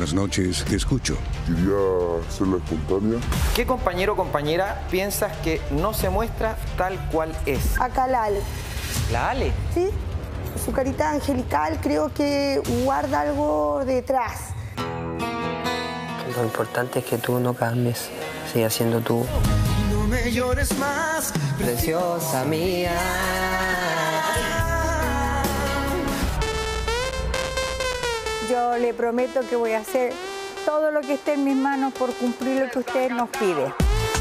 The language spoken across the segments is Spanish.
Buenas noches, te escucho. Quería hacerla espontánea. ¿Qué compañero o compañera piensas que no se muestra tal cual es? Acá la Ale. ¿La Ale? ¿Sí? Su carita angelical creo que guarda algo detrás. Lo importante es que tú no cambies, sigas siendo tú. No me llores más, Preciosa mía. Yo le prometo que voy a hacer todo lo que esté en mis manos por cumplir lo que usted nos pide.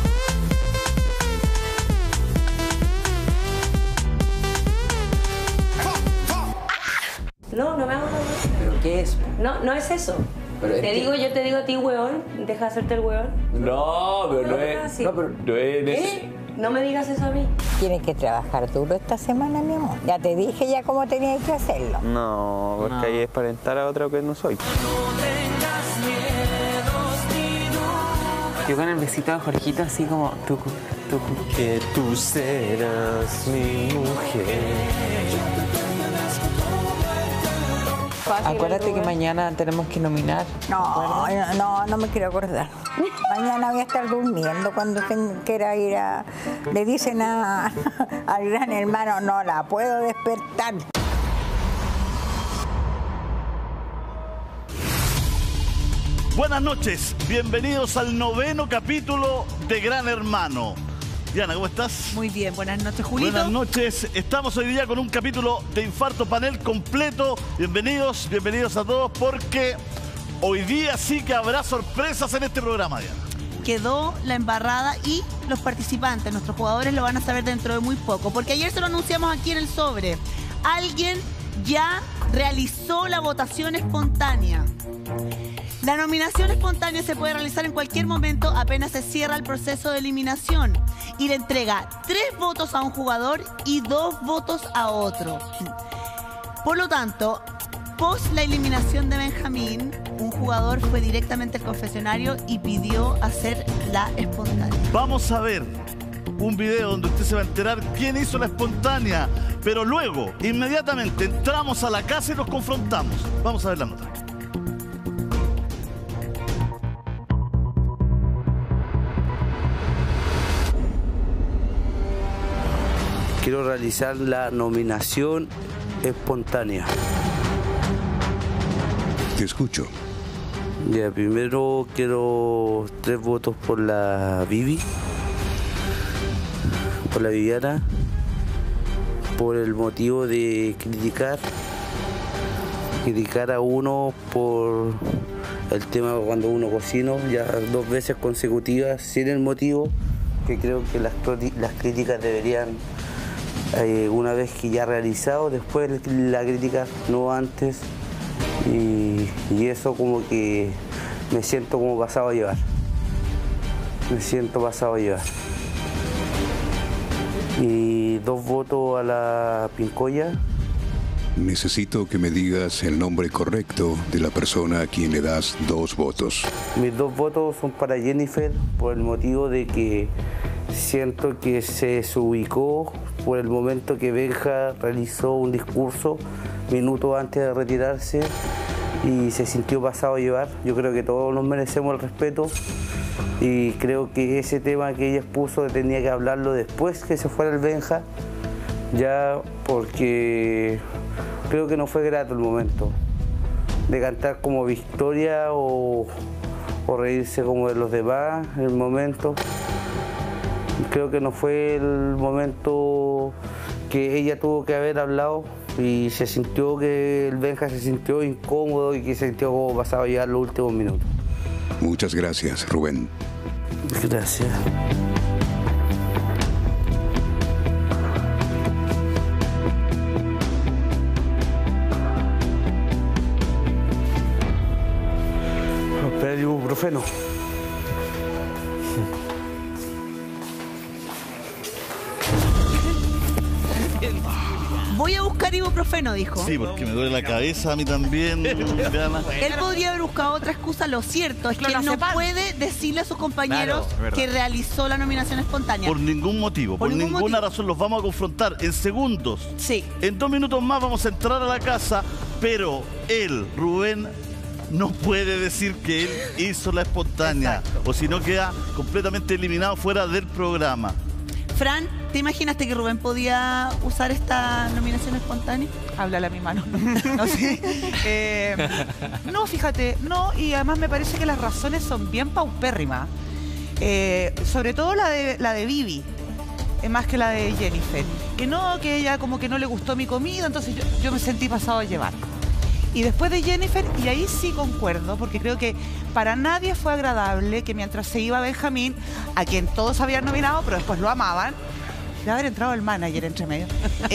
No, no me hago nada. ¿Pero qué es? No, no es eso. Pero es Te que- digo, yo te digo a ti, weón, deja de hacerte el weón. No, pero no No, es. así. No, pero no es. ¿Qué? No me digas eso a mí. Tienes que trabajar duro esta semana, mi amor. Ya te dije ya cómo tenías que hacerlo. No, porque ahí es aparentar a otra que no soy. Yo con el besito de Jorgito así como tucu, tucu. Que tú serás mi mujer. Acuérdate que mañana tenemos que nominar. No me quiero acordar. Mañana voy a estar durmiendo cuando quiera ir a... Le dicen al gran hermano, no la puedo despertar. Buenas noches, bienvenidos al 9º capítulo de Gran Hermano. Diana, ¿cómo estás? Muy bien, buenas noches, Julito. Buenas noches, estamos hoy día con un capítulo de Infarto Panel completo. Bienvenidos a todos porque hoy día sí que habrá sorpresas en este programa, Diana. Quedó la embarrada y los participantes, nuestros jugadores, lo van a saber dentro de muy poco. Porque ayer se lo anunciamos aquí en el sobre. Alguien ya realizó la votación espontánea. La nominación espontánea se puede realizar en cualquier momento apenas se cierra el proceso de eliminación y le entrega 3 votos a un jugador y 2 votos a otro. Por lo tanto, post la eliminación de Benjamín, un jugador fue directamente al confesionario y pidió hacer la espontánea. Vamos a ver un video donde usted se va a enterar quién hizo la espontánea, pero luego, inmediatamente, entramos a la casa y nos confrontamos. Vamos a ver la nota. Quiero realizar la nominación espontánea. Te escucho. Ya, primero quiero 3 votos por la Vivi, por la Viviana, por el motivo de criticar a uno por el tema cuando uno cocina, ya 2 veces consecutivas sin el motivo, que creo que las críticas deberían, una vez que ya realizado, después la crítica, no antes, y eso como que me siento como pasado a llevar. Me siento pasado a llevar. Y 2 votos a la Pincoya. Necesito que me digas el nombre correcto de la persona a quien le das 2 votos. Mis 2 votos son para Jennifer por el motivo de que siento que se desubicó por el momento que Benja realizó un discurso minutos antes de retirarse y se sintió pasado a llevar. Yo creo que todos nos merecemos el respeto y creo que ese tema que ella expuso tenía que hablarlo después que se fuera el Benja, ya, porque creo que no fue grato el momento de cantar como victoria o reírse como de los demás en el momento. Creo que no fue el momento que ella tuvo que haber hablado y se sintió que el Benja se sintió incómodo y que se sintió como pasado ya los últimos minutos. Muchas gracias, Rubén. Gracias. Espera el ibuprofeno. Voy a buscar ibuprofeno, dijo. Sí, porque me duele la cabeza a mí también, Diana. Él podría haber buscado otra excusa, lo cierto es que él no puede decirle a sus compañeros que realizó la nominación espontánea. Por ningún motivo, por ninguna razón los vamos a confrontar en segundos. Sí. En 2 minutos más vamos a entrar a la casa, pero él, Rubén, no puede decir que él hizo la espontánea. O si no, queda completamente eliminado fuera del programa. Fran, ¿te imaginaste que Rubén podía usar esta nominación espontánea? Háblale a mi mano. No sé. No, fíjate, no, y además me parece que las razones son bien paupérrimas. Sobre todo la de Vivi, más que la de Jennifer. Que ella como que no le gustó mi comida, entonces yo me sentí pasado a llevar. Y después de Jennifer, y ahí sí concuerdo, porque creo que para nadie fue agradable que mientras se iba Benjamín, a quien todos habían nominado, pero después lo amaban, de haber entrado el manager entre medio,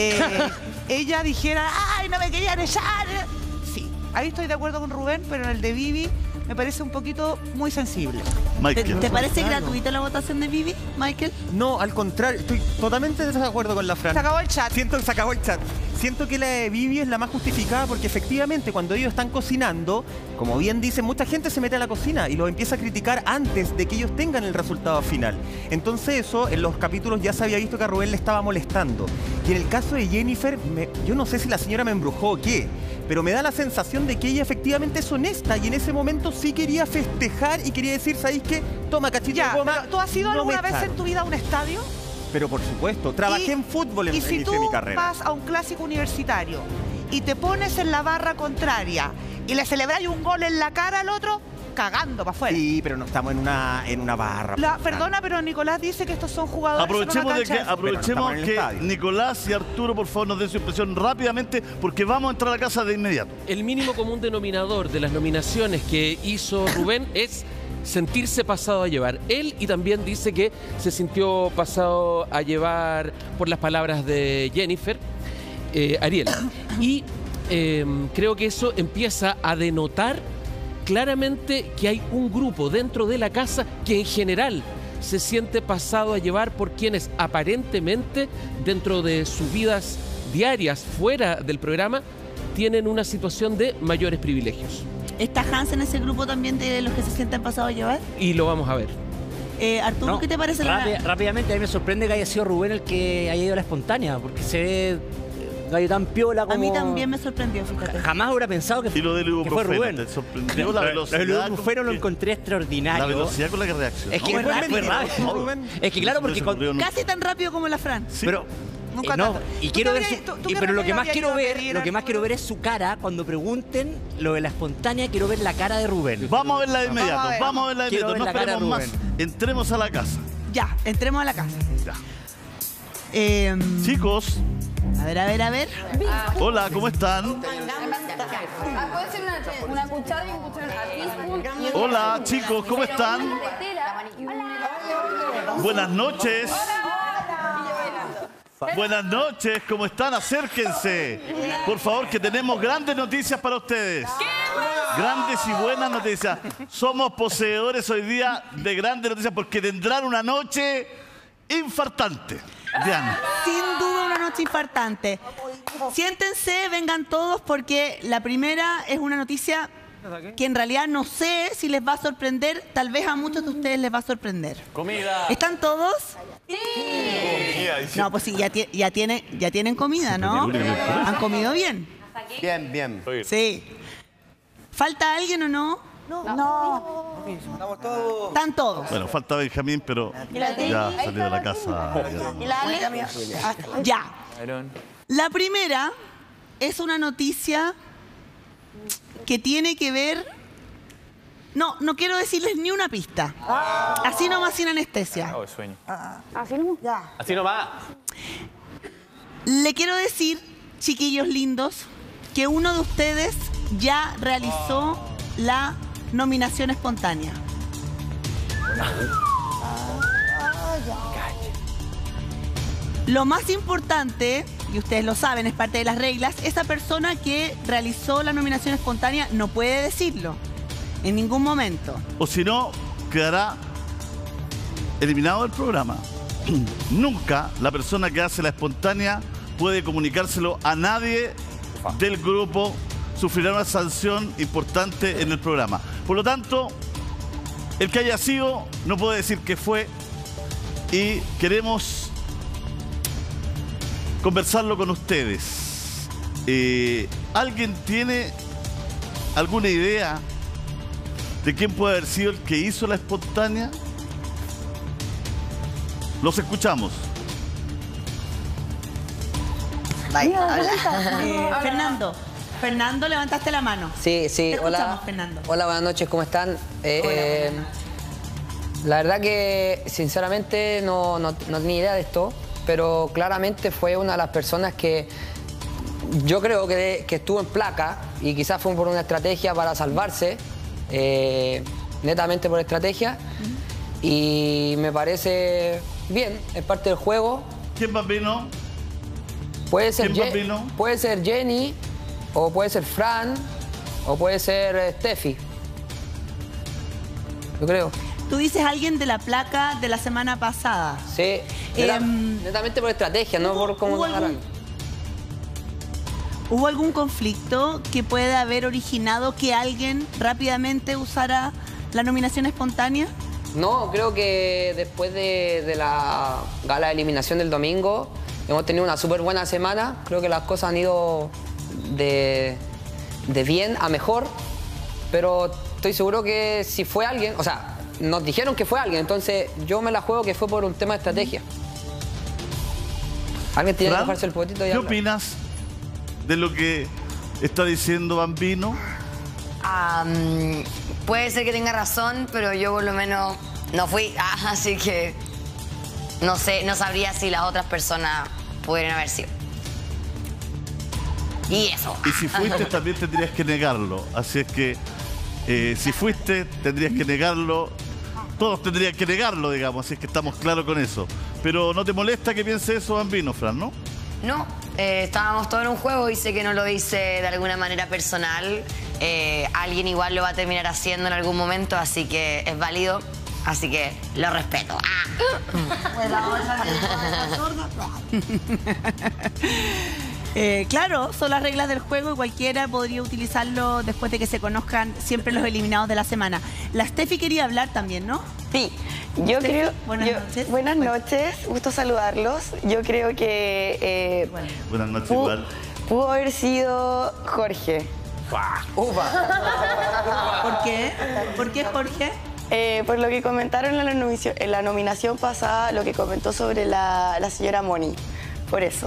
ella dijera, ¡ay, no me querían echar! Sí, ahí estoy de acuerdo con Rubén, pero en el de Vivi me parece un poquito muy sensible. ¿Te parece gratuita la votación de Vivi, Michael? No, al contrario, estoy totalmente de desacuerdo con la Fran. Se acabó el chat. Siento que se acabó el chat. Siento que la de Vivi es la más justificada porque efectivamente cuando ellos están cocinando, como bien dicen, mucha gente se mete a la cocina y los empieza a criticar antes de que ellos tengan el resultado final. Entonces eso, en los capítulos ya se había visto que a Rubén le estaba molestando. Y en el caso de Jennifer, yo no sé si la señora me embrujó o qué, pero me da la sensación de que ella efectivamente es honesta y en ese momento sí quería festejar y quería decir, ¿sabéis qué? Toma, cachito de goma. ¿Tú has ido alguna vez en tu vida a un estadio? Pero por supuesto, trabajé en fútbol en si tú mi carrera. vas a un clásico universitario y te pones en la barra contraria y le celebráis un gol en la cara al otro, cagando para afuera. Sí, pero no estamos en una barra. Perdona, pero Nicolás dice que estos son jugadores. Aprovechemos que Nicolás y Arturo, por favor, nos den su impresión rápidamente, porque vamos a entrar a la casa de inmediato. El mínimo común denominador de las nominaciones que hizo Rubén es sentirse pasado a llevar. Él y también dice que se sintió pasado a llevar por las palabras de Jennifer, Ariel. Y creo que eso empieza a denotar claramente que hay un grupo dentro de la casa que en general se siente pasado a llevar por quienes aparentemente dentro de sus vidas diarias fuera del programa tienen una situación de mayores privilegios. ¿Está Hans en ese grupo también de los que se sienten pasados a llevar? Y lo vamos a ver. Arturo, ¿qué te parece? Rápidamente, a mí me sorprende que haya sido Rubén el que haya ido a la espontánea, porque se ve gallo tan piola como... A mí también me sorprendió, fíjate. Jamás hubiera pensado que, fue Rubén. ¿Te sorprendió la velocidad? Lo de Bufero lo encontré extraordinario. La velocidad con la que reaccionó. Es que fue rápido. Es que claro, porque... Casi tan rápido como la Fran. Sí. Pero... no, y quiero ver pero lo que más quiero ver es su cara cuando pregunten lo de la espontánea. Quiero ver la cara de Rubén. Vamos a verla de inmediato, vamos a verla de inmediato. No esperemos más. Entremos a la casa. Ya, entremos a la casa. Ya. Chicos. A ver. Hola, ¿cómo están? ¿Puede ser una cuchara y un cucharón? Hola, chicos, ¿cómo están? Buenas noches. Buenas noches, ¿cómo están? Acérquense. Por favor, que tenemos grandes noticias para ustedes. Grandes y buenas noticias. Somos poseedores hoy día de grandes noticias porque tendrán una noche infartante. Diana. Sin duda una noche infartante. Siéntense, vengan todos porque la primera es una noticia que en realidad no sé si les va a sorprender. Tal vez a muchos de ustedes les va a sorprender. Comida. ¿Están todos? Sí. No, pues sí, ya tienen comida, ¿no? ¿Han comido bien? Bien. Sí. ¿Falta alguien o no? No. Estamos todos. Están todos. Bueno, falta Benjamín, pero ya salió de la casa. ¿Y la Ale? Ya. La primera es una noticia que tiene que ver... No quiero decirles ni una pista. Así nomás sin anestesia. Oh, sueño. ¿Así no? Ya. Así nomás. Le quiero decir, chiquillos lindos, que uno de ustedes ya realizó la nominación espontánea. Lo más importante, y ustedes lo saben, es parte de las reglas, esa persona que realizó la nominación espontánea no puede decirlo en ningún momento. O si no, quedará eliminado del programa. Nunca la persona que hace la espontánea puede comunicárselo a nadie del grupo. Sufrirá una sanción importante en el programa. Por lo tanto, el que haya sido no puede decir que fue y queremos conversarlo con ustedes. ¿Alguien tiene alguna idea de quién puede haber sido el que hizo la espontánea? Los escuchamos. Fernando, levantaste la mano. Sí, Te escuchamos, hola. Fernando. Hola, buenas noches, ¿cómo están? La verdad que sinceramente no tenía idea de esto, pero claramente fue una de las personas que yo creo que estuvo en placa y quizás fue por una estrategia para salvarse, netamente por estrategia, y me parece bien, es parte del juego. ¿Quién Bambino? Puede ser Jenny, o puede ser Fran, o puede ser Steffi. Yo creo. Tú dices alguien de la placa de la semana pasada. Sí, netamente por estrategia, no por cómo ganaron. ¿Hubo algún conflicto que pueda haber originado que alguien rápidamente usara la nominación espontánea? No, creo que después de la gala de eliminación del domingo hemos tenido una súper buena semana. Creo que las cosas han ido de bien a mejor, pero estoy seguro que si fue alguien, o sea, nos dijeron que fue alguien, entonces yo me la juego que fue por un tema de estrategia. Alguien tiene que bajarse el potito y ¿qué opinas de lo que está diciendo Bambino? Puede ser que tenga razón, pero yo por lo menos no fui, así que no sé, no sabría si las otras personas pudieran haber sido. Y eso. Y si fuiste también tendrías que negarlo, así es que si fuiste tendrías que negarlo, todos tendrían que negarlo, digamos, así es que estamos claros con eso. Pero ¿no te molesta que piense eso Bambino, Fran, no? No, estábamos todos en un juego y sé que no lo hice de alguna manera personal. Alguien igual lo va a terminar haciendo en algún momento, así que es válido, así que lo respeto. Claro, son las reglas del juego y cualquiera podría utilizarlo después de que se conozcan siempre los eliminados de la semana. La Steffi quería hablar también, ¿no? Sí, yo Steffi, creo... noches. Buenas noches, gusto saludarlos. Yo creo que... Buenas noches igual. Pudo haber sido Jorge. ¿Por qué? ¿Por qué Jorge? Por lo que comentaron en la nominación pasada, lo que comentó sobre la señora Moni. Por eso.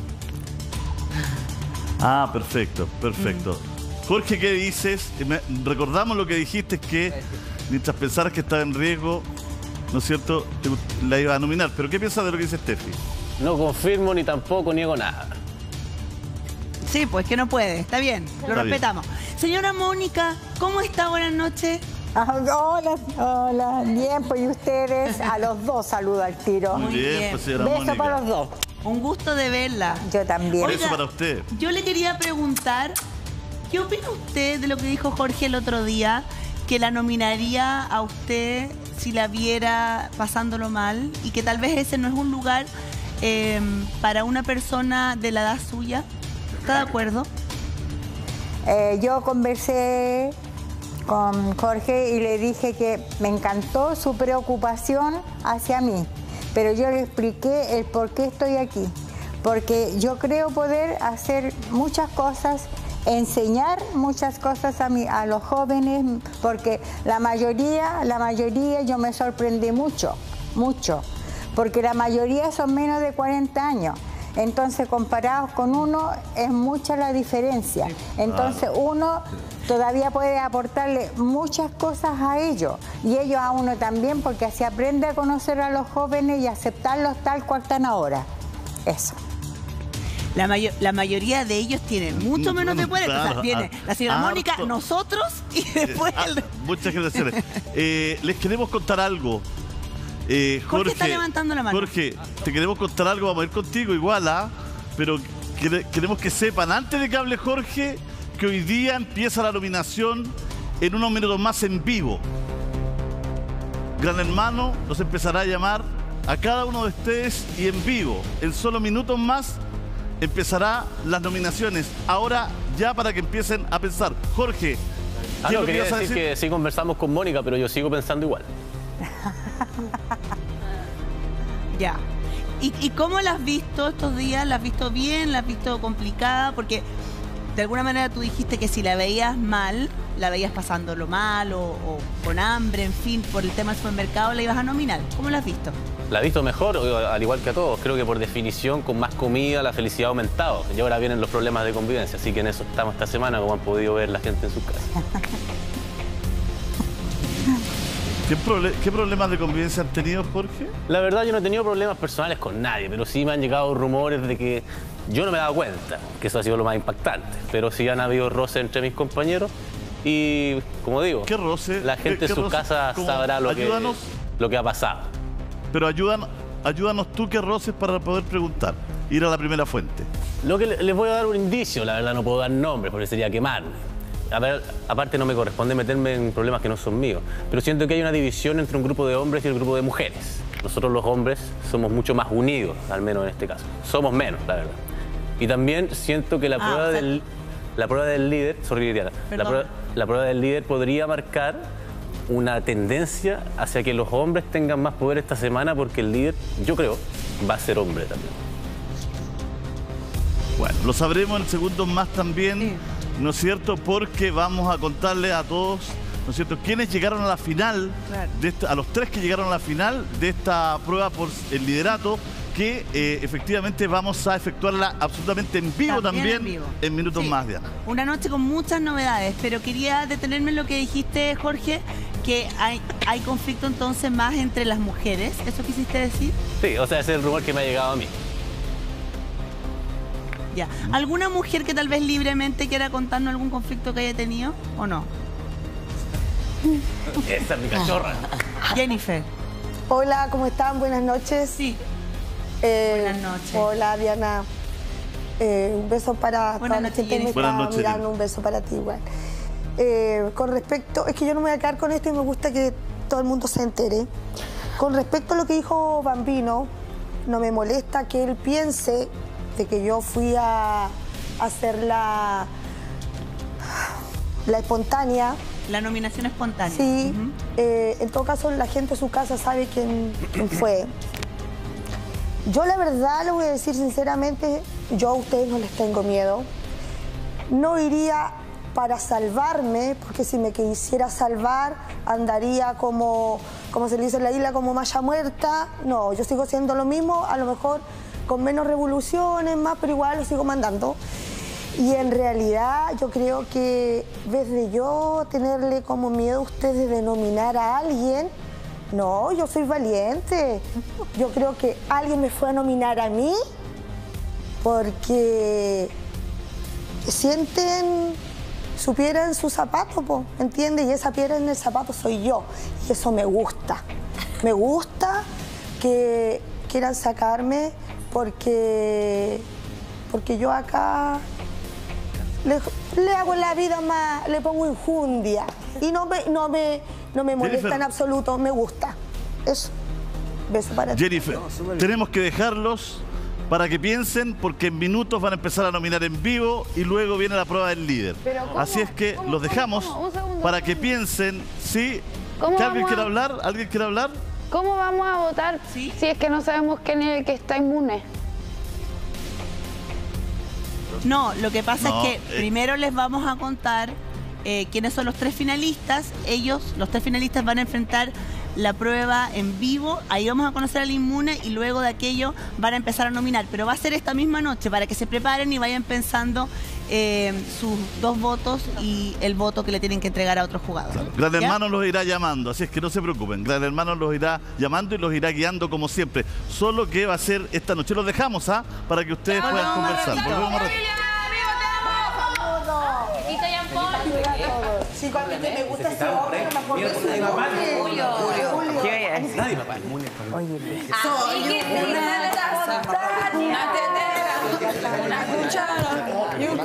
Ah, perfecto, perfecto. Jorge, ¿qué dices? Recordamos lo que dijiste, que mientras pensaras que estaba en riesgo, ¿no es cierto?, la iba a nominar. ¿Pero qué piensas de lo que dice Steffi? No confirmo ni tampoco niego nada. Sí, pues que no puede, está bien, lo Está respetamos. Señora Mónica, ¿cómo está? Buenas noches. Hola, bien, pues y ustedes, a los dos saludo al tiro. Muy bien, pues señora Beso Mónica. para los dos. Un gusto de verla. Yo también. Beso para usted. Yo le quería preguntar, ¿qué opina usted de lo que dijo Jorge el otro día? Que la nominaría a usted si la viera pasándolo mal y que tal vez ese no es un lugar para una persona de la edad suya. ¿Está de acuerdo? Yo conversé con Jorge y le dije que me encantó su preocupación hacia mí, pero yo le expliqué el por qué estoy aquí, porque yo creo poder hacer muchas cosas, enseñar muchas cosas a los jóvenes, porque la mayoría yo me sorprendí mucho, porque la mayoría son menos de 40 años. Entonces, comparados con uno, es mucha la diferencia. Entonces, uno todavía puede aportarle muchas cosas a ellos. Y ellos a uno también, porque así aprende a conocer a los jóvenes y aceptarlos tal cual están ahora. Eso. La mayoría de ellos tienen mucho menos de 40. Claro, o sea, viene la señora Mónica, nosotros y después muchas generaciones. Les queremos contar algo. Jorge está levantando la mano. Jorge, te queremos contar algo, vamos a ir contigo igual, pero queremos que sepan, antes de que hable Jorge, que hoy día empieza la nominación en unos minutos más en vivo. Gran Hermano nos empezará a llamar a cada uno de ustedes y en vivo, en solo minutos más, empezará las nominaciones. Ahora ya para que empiecen a pensar. Jorge, no, quería decir que sí conversamos con Mónica, pero yo sigo pensando igual. Ya. ¿Y cómo la has visto estos días? ¿La has visto bien? ¿La has visto complicada? Porque de alguna manera tú dijiste que si la veías mal, la veías pasándolo mal o con hambre, en fin, por el tema del supermercado, la ibas a nominar. ¿Cómo la has visto? La he visto mejor, al igual que a todos. Creo que por definición, con más comida, la felicidad ha aumentado. Y ahora vienen los problemas de convivencia. Así que en eso estamos esta semana, como han podido ver la gente en sus casas. ¿Qué problemas de convivencia han tenido, Jorge? La verdad, yo no he tenido problemas personales con nadie, pero sí me han llegado rumores de que yo no me he dado cuenta, que eso ha sido lo más impactante. Pero sí han habido roces entre mis compañeros y, como digo, ¿qué roce? La gente en sus casas sabrá lo que ha pasado. Pero ayúdanos tú, ¿qué roces para poder preguntar? Ir a la primera fuente. Lo que les voy a dar un indicio, la verdad no puedo dar nombres porque sería quemarme. A ver, aparte no me corresponde meterme en problemas que no son míos, pero siento que hay una división entre un grupo de hombres y el grupo de mujeres. Nosotros los hombres somos mucho más unidos, al menos en este caso. Somos menos, la verdad. Y también siento que la prueba del líder, sorry, Diana, la prueba del líder podría marcar una tendencia hacia que los hombres tengan más poder esta semana, porque el líder, yo creo, va a ser hombre también. Bueno, lo sabremos en segundos más también, ¿no es cierto? Porque vamos a contarle a todos, ¿no es cierto?, quiénes llegaron a la final, a los 3 que llegaron a la final de esta prueba por el liderato, que efectivamente vamos a efectuarla absolutamente en vivo también en minutos más, Diana. Una noche con muchas novedades, pero quería detenerme en lo que dijiste, Jorge, que hay conflicto entonces más entre las mujeres. ¿Eso quisiste decir? Sí, o sea, ese es el rumor que me ha llegado a mí. Ya. ¿Alguna mujer que tal vez libremente quiera contarnos algún conflicto que haya tenido o no? Esa es mi cachorra. Jennifer. Hola, ¿cómo están? Buenas noches. Sí. Buenas noches. Hola, Diana. Un beso para toda la gente que me está mirando. Un beso para ti igual. Con respecto, es que yo no me voy a quedar con esto y me gusta que todo el mundo se entere. Con respecto a lo que dijo Bambino, no me molesta que él piense de que yo fui a hacer la espontánea. La nominación espontánea. Sí. En todo caso, la gente de su casa sabe quién fue. Yo la verdad, le voy a decir sinceramente, yo a ustedes no les tengo miedo. No iría para salvarme, porque si me quisiera salvar, andaría como se le dice en la isla, como malla muerta. No, yo sigo siendo lo mismo, a lo mejor con menos revoluciones, más, pero igual lo sigo mandando. Y en realidad yo creo que en vez de yo tenerle como miedo a ustedes de nominar a alguien, no, yo soy valiente. Yo creo que alguien me fue a nominar a mí porque sienten su piedra en su zapato, ¿me entiendes? Y esa piedra en el zapato soy yo. Y eso me gusta. Me gusta que quieran sacarme porque yo acá le hago la vida más, le pongo injundia. Y no me molesta en absoluto, me gusta. Eso. Beso para ti. Jennifer, tenemos que dejarlos para que piensen, porque en minutos van a empezar a nominar en vivo y luego viene la prueba del líder. Así es que los dejamos para que piensen. ¿Sí? ¿Alguien quiere hablar? ¿Alguien quiere hablar? ¿Cómo vamos a votar si es que no sabemos quién es el que está inmune? No, lo que pasa es que primero les vamos a contar quiénes son los 3 finalistas. Los 3 finalistas van a enfrentar la prueba en vivo. Ahí vamos a conocer al inmune y luego de aquello van a empezar a nominar. Pero va a ser esta misma noche para que se preparen y vayan pensando sus 2 votos y el voto que le tienen que entregar a otro jugador. Claro. Gran Hermano los irá llamando, así es que no se preocupen. Gran Hermano los irá llamando y los irá guiando como siempre. Solo que va a ser esta noche. Los dejamos, para que ustedes puedan conversar. Volvemos más ratito. Sí, cuando me gusta ese hombre, no me acuerdo de su nombre. Julio. ¿Qué es? Nadie, papá. Oye, soy una taza, una tetera, una cuchara y un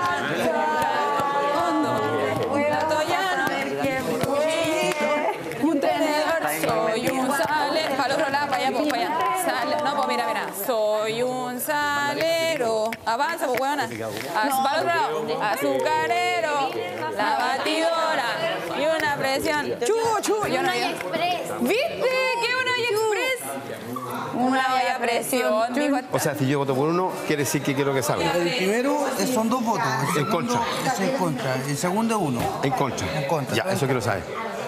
un tenedor, soy un salero. Para el otro lado, para allá, pues para allá. No, pues mira. Soy un salero. Avanza, pues huevona. Para el otro lado, azucarero, la batidora y una presión. Yo no hay express. ¿Viste? ¿Qué uno hay express? Una olla a presión. O sea, si yo voto por uno, quiere decir que quiero que salga. El primero son 2 votos. En contra. Es en contra. El segundo es 1. En contra. En contra. Ya, eso quiero saber.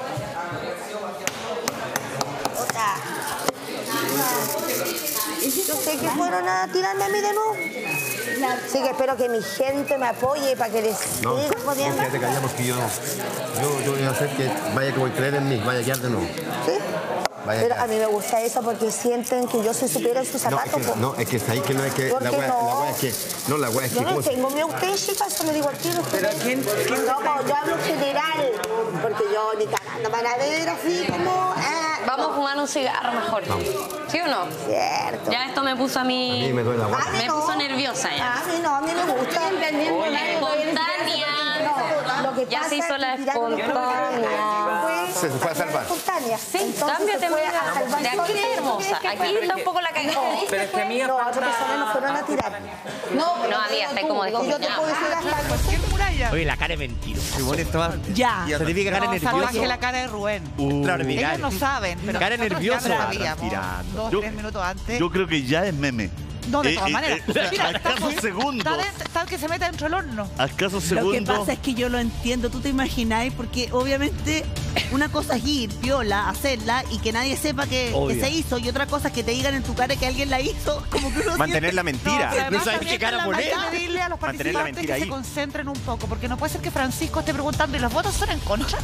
Yo sé que fueron a tirarme a mí de nuevo. Así que espero que mi gente me apoye para que les No, siga jodiendo. quédate callado porque yo voy a hacer que vaya que voy a creer en mí, vaya a quedar de nuevo. ¿Sí? Vaya Pero quedar. a mí me gusta eso porque sienten que yo soy superior en sus zapatos. No, es que está ahí que no es que ¿Por la qué wea, no? la wea es que no, la wea es que Yo no ¿cómo se- tengo miedo a ustedes, chicas, eso le digo al tiro. ¿Pero quién no, yo hablo general, porque yo ni cagando van a ver así como... Vamos a fumar un cigarro mejor. ¿Sí o no? Cierto. Ya esto me puso a mí... A mí me duele la guata. Me puso nerviosa ya. A mí no, a mí me gusta. Entendiendo Espontánea. Lo que Ya pasa se hizo es la que tiraron espontánea. Se fue a salvar. espontánea. Sí, Entonces cámbiate, se fue amiga. a salvar De aquí sola. está hermosa. Aquí está un poco la cagada. Pero es que amiga... No, otras personas nos fueron a tirar. No, amiga, está como Yo te puedo decir hasta... Cualquier muralla. Oye, la cara es mentira. Ya. Certifica cara No, nerviosa. salvaje la cara de Rubén. Extraordinario. Ellos no saben, pero Cara nosotros nerviosa. ya sabíamos. Tirando. 2 o 3 minutos antes. Yo creo que ya es meme. No, de todas maneras. Mira, a escasos segundos. Tal que se meta dentro del horno. A escasos Lo que segundos. pasa es que yo lo entiendo, tú te imagináis, porque obviamente una cosa es ir, piola, hacerla y que nadie sepa que se hizo, y otra cosa es que te digan en tu cara que alguien la hizo, como que uno Mantener la mentira. pero además No sabes también qué cara hay poner. que pedirle a los Mantener la participantes mentira que se ahí. concentren un poco, porque no puede ser que Francisco esté preguntando y los votos son en contra.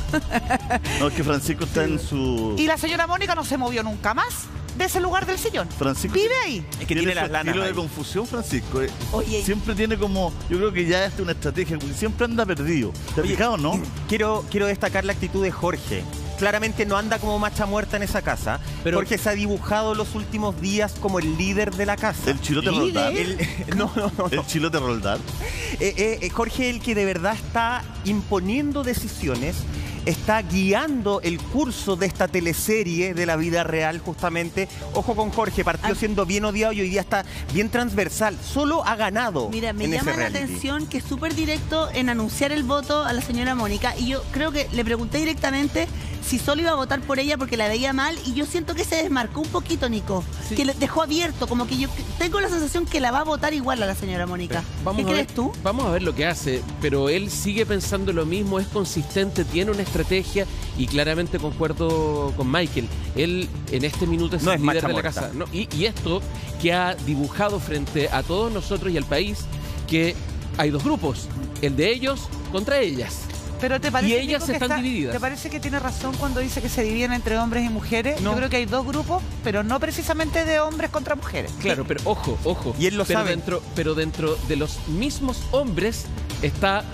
No, es que Francisco está en su... Y la señora Mónica no se movió nunca más de ese lugar del sillón. Francisco Vive ahí. Es que tiene las su lanas estilo de ahí. confusión, Francisco. Oye. Siempre tiene como... Yo creo que ya es una estrategia, porque siempre anda perdido. ¿Te has fijado, no? Quiero destacar la actitud de Jorge. Claramente no anda como macha muerta en esa casa, Pero- porque se ha dibujado los últimos días como el líder de la casa. El chilote Roldán. No. El chilote Roldán. Jorge es el que de verdad está imponiendo decisiones, está guiando el curso de esta teleserie de la vida real, justamente. Ojo con Jorge, partió siendo bien odiado y hoy día está bien transversal. Solo ha ganado. Mira, me en llama ese la reality. atención que es súper directo en anunciar el voto a la señora Mónica, y yo creo que le pregunté directamente si solo iba a votar por ella porque la veía mal, y yo siento que se desmarcó un poquito, Nico, que le dejó abierto, como que yo tengo la sensación que la va a votar igual a la señora Mónica. ¿Qué crees tú? Vamos a ver lo que hace, pero él sigue pensando lo mismo, es consistente, tiene una estrategia y claramente concuerdo con Michael. Él en este minuto es No el es líder macha de la muerta. casa. No, y esto que ha dibujado frente a todos nosotros y al país que hay dos grupos, el de ellos contra ellas. Pero ¿te parece, Y ellas Nico, que están divididas. ¿Te parece que tiene razón cuando dice que se dividen entre hombres y mujeres? No. Yo creo que hay 2 grupos, pero no precisamente de hombres contra mujeres. Claro, pero ojo. Y él lo pero sabe. Pero dentro de los mismos hombres está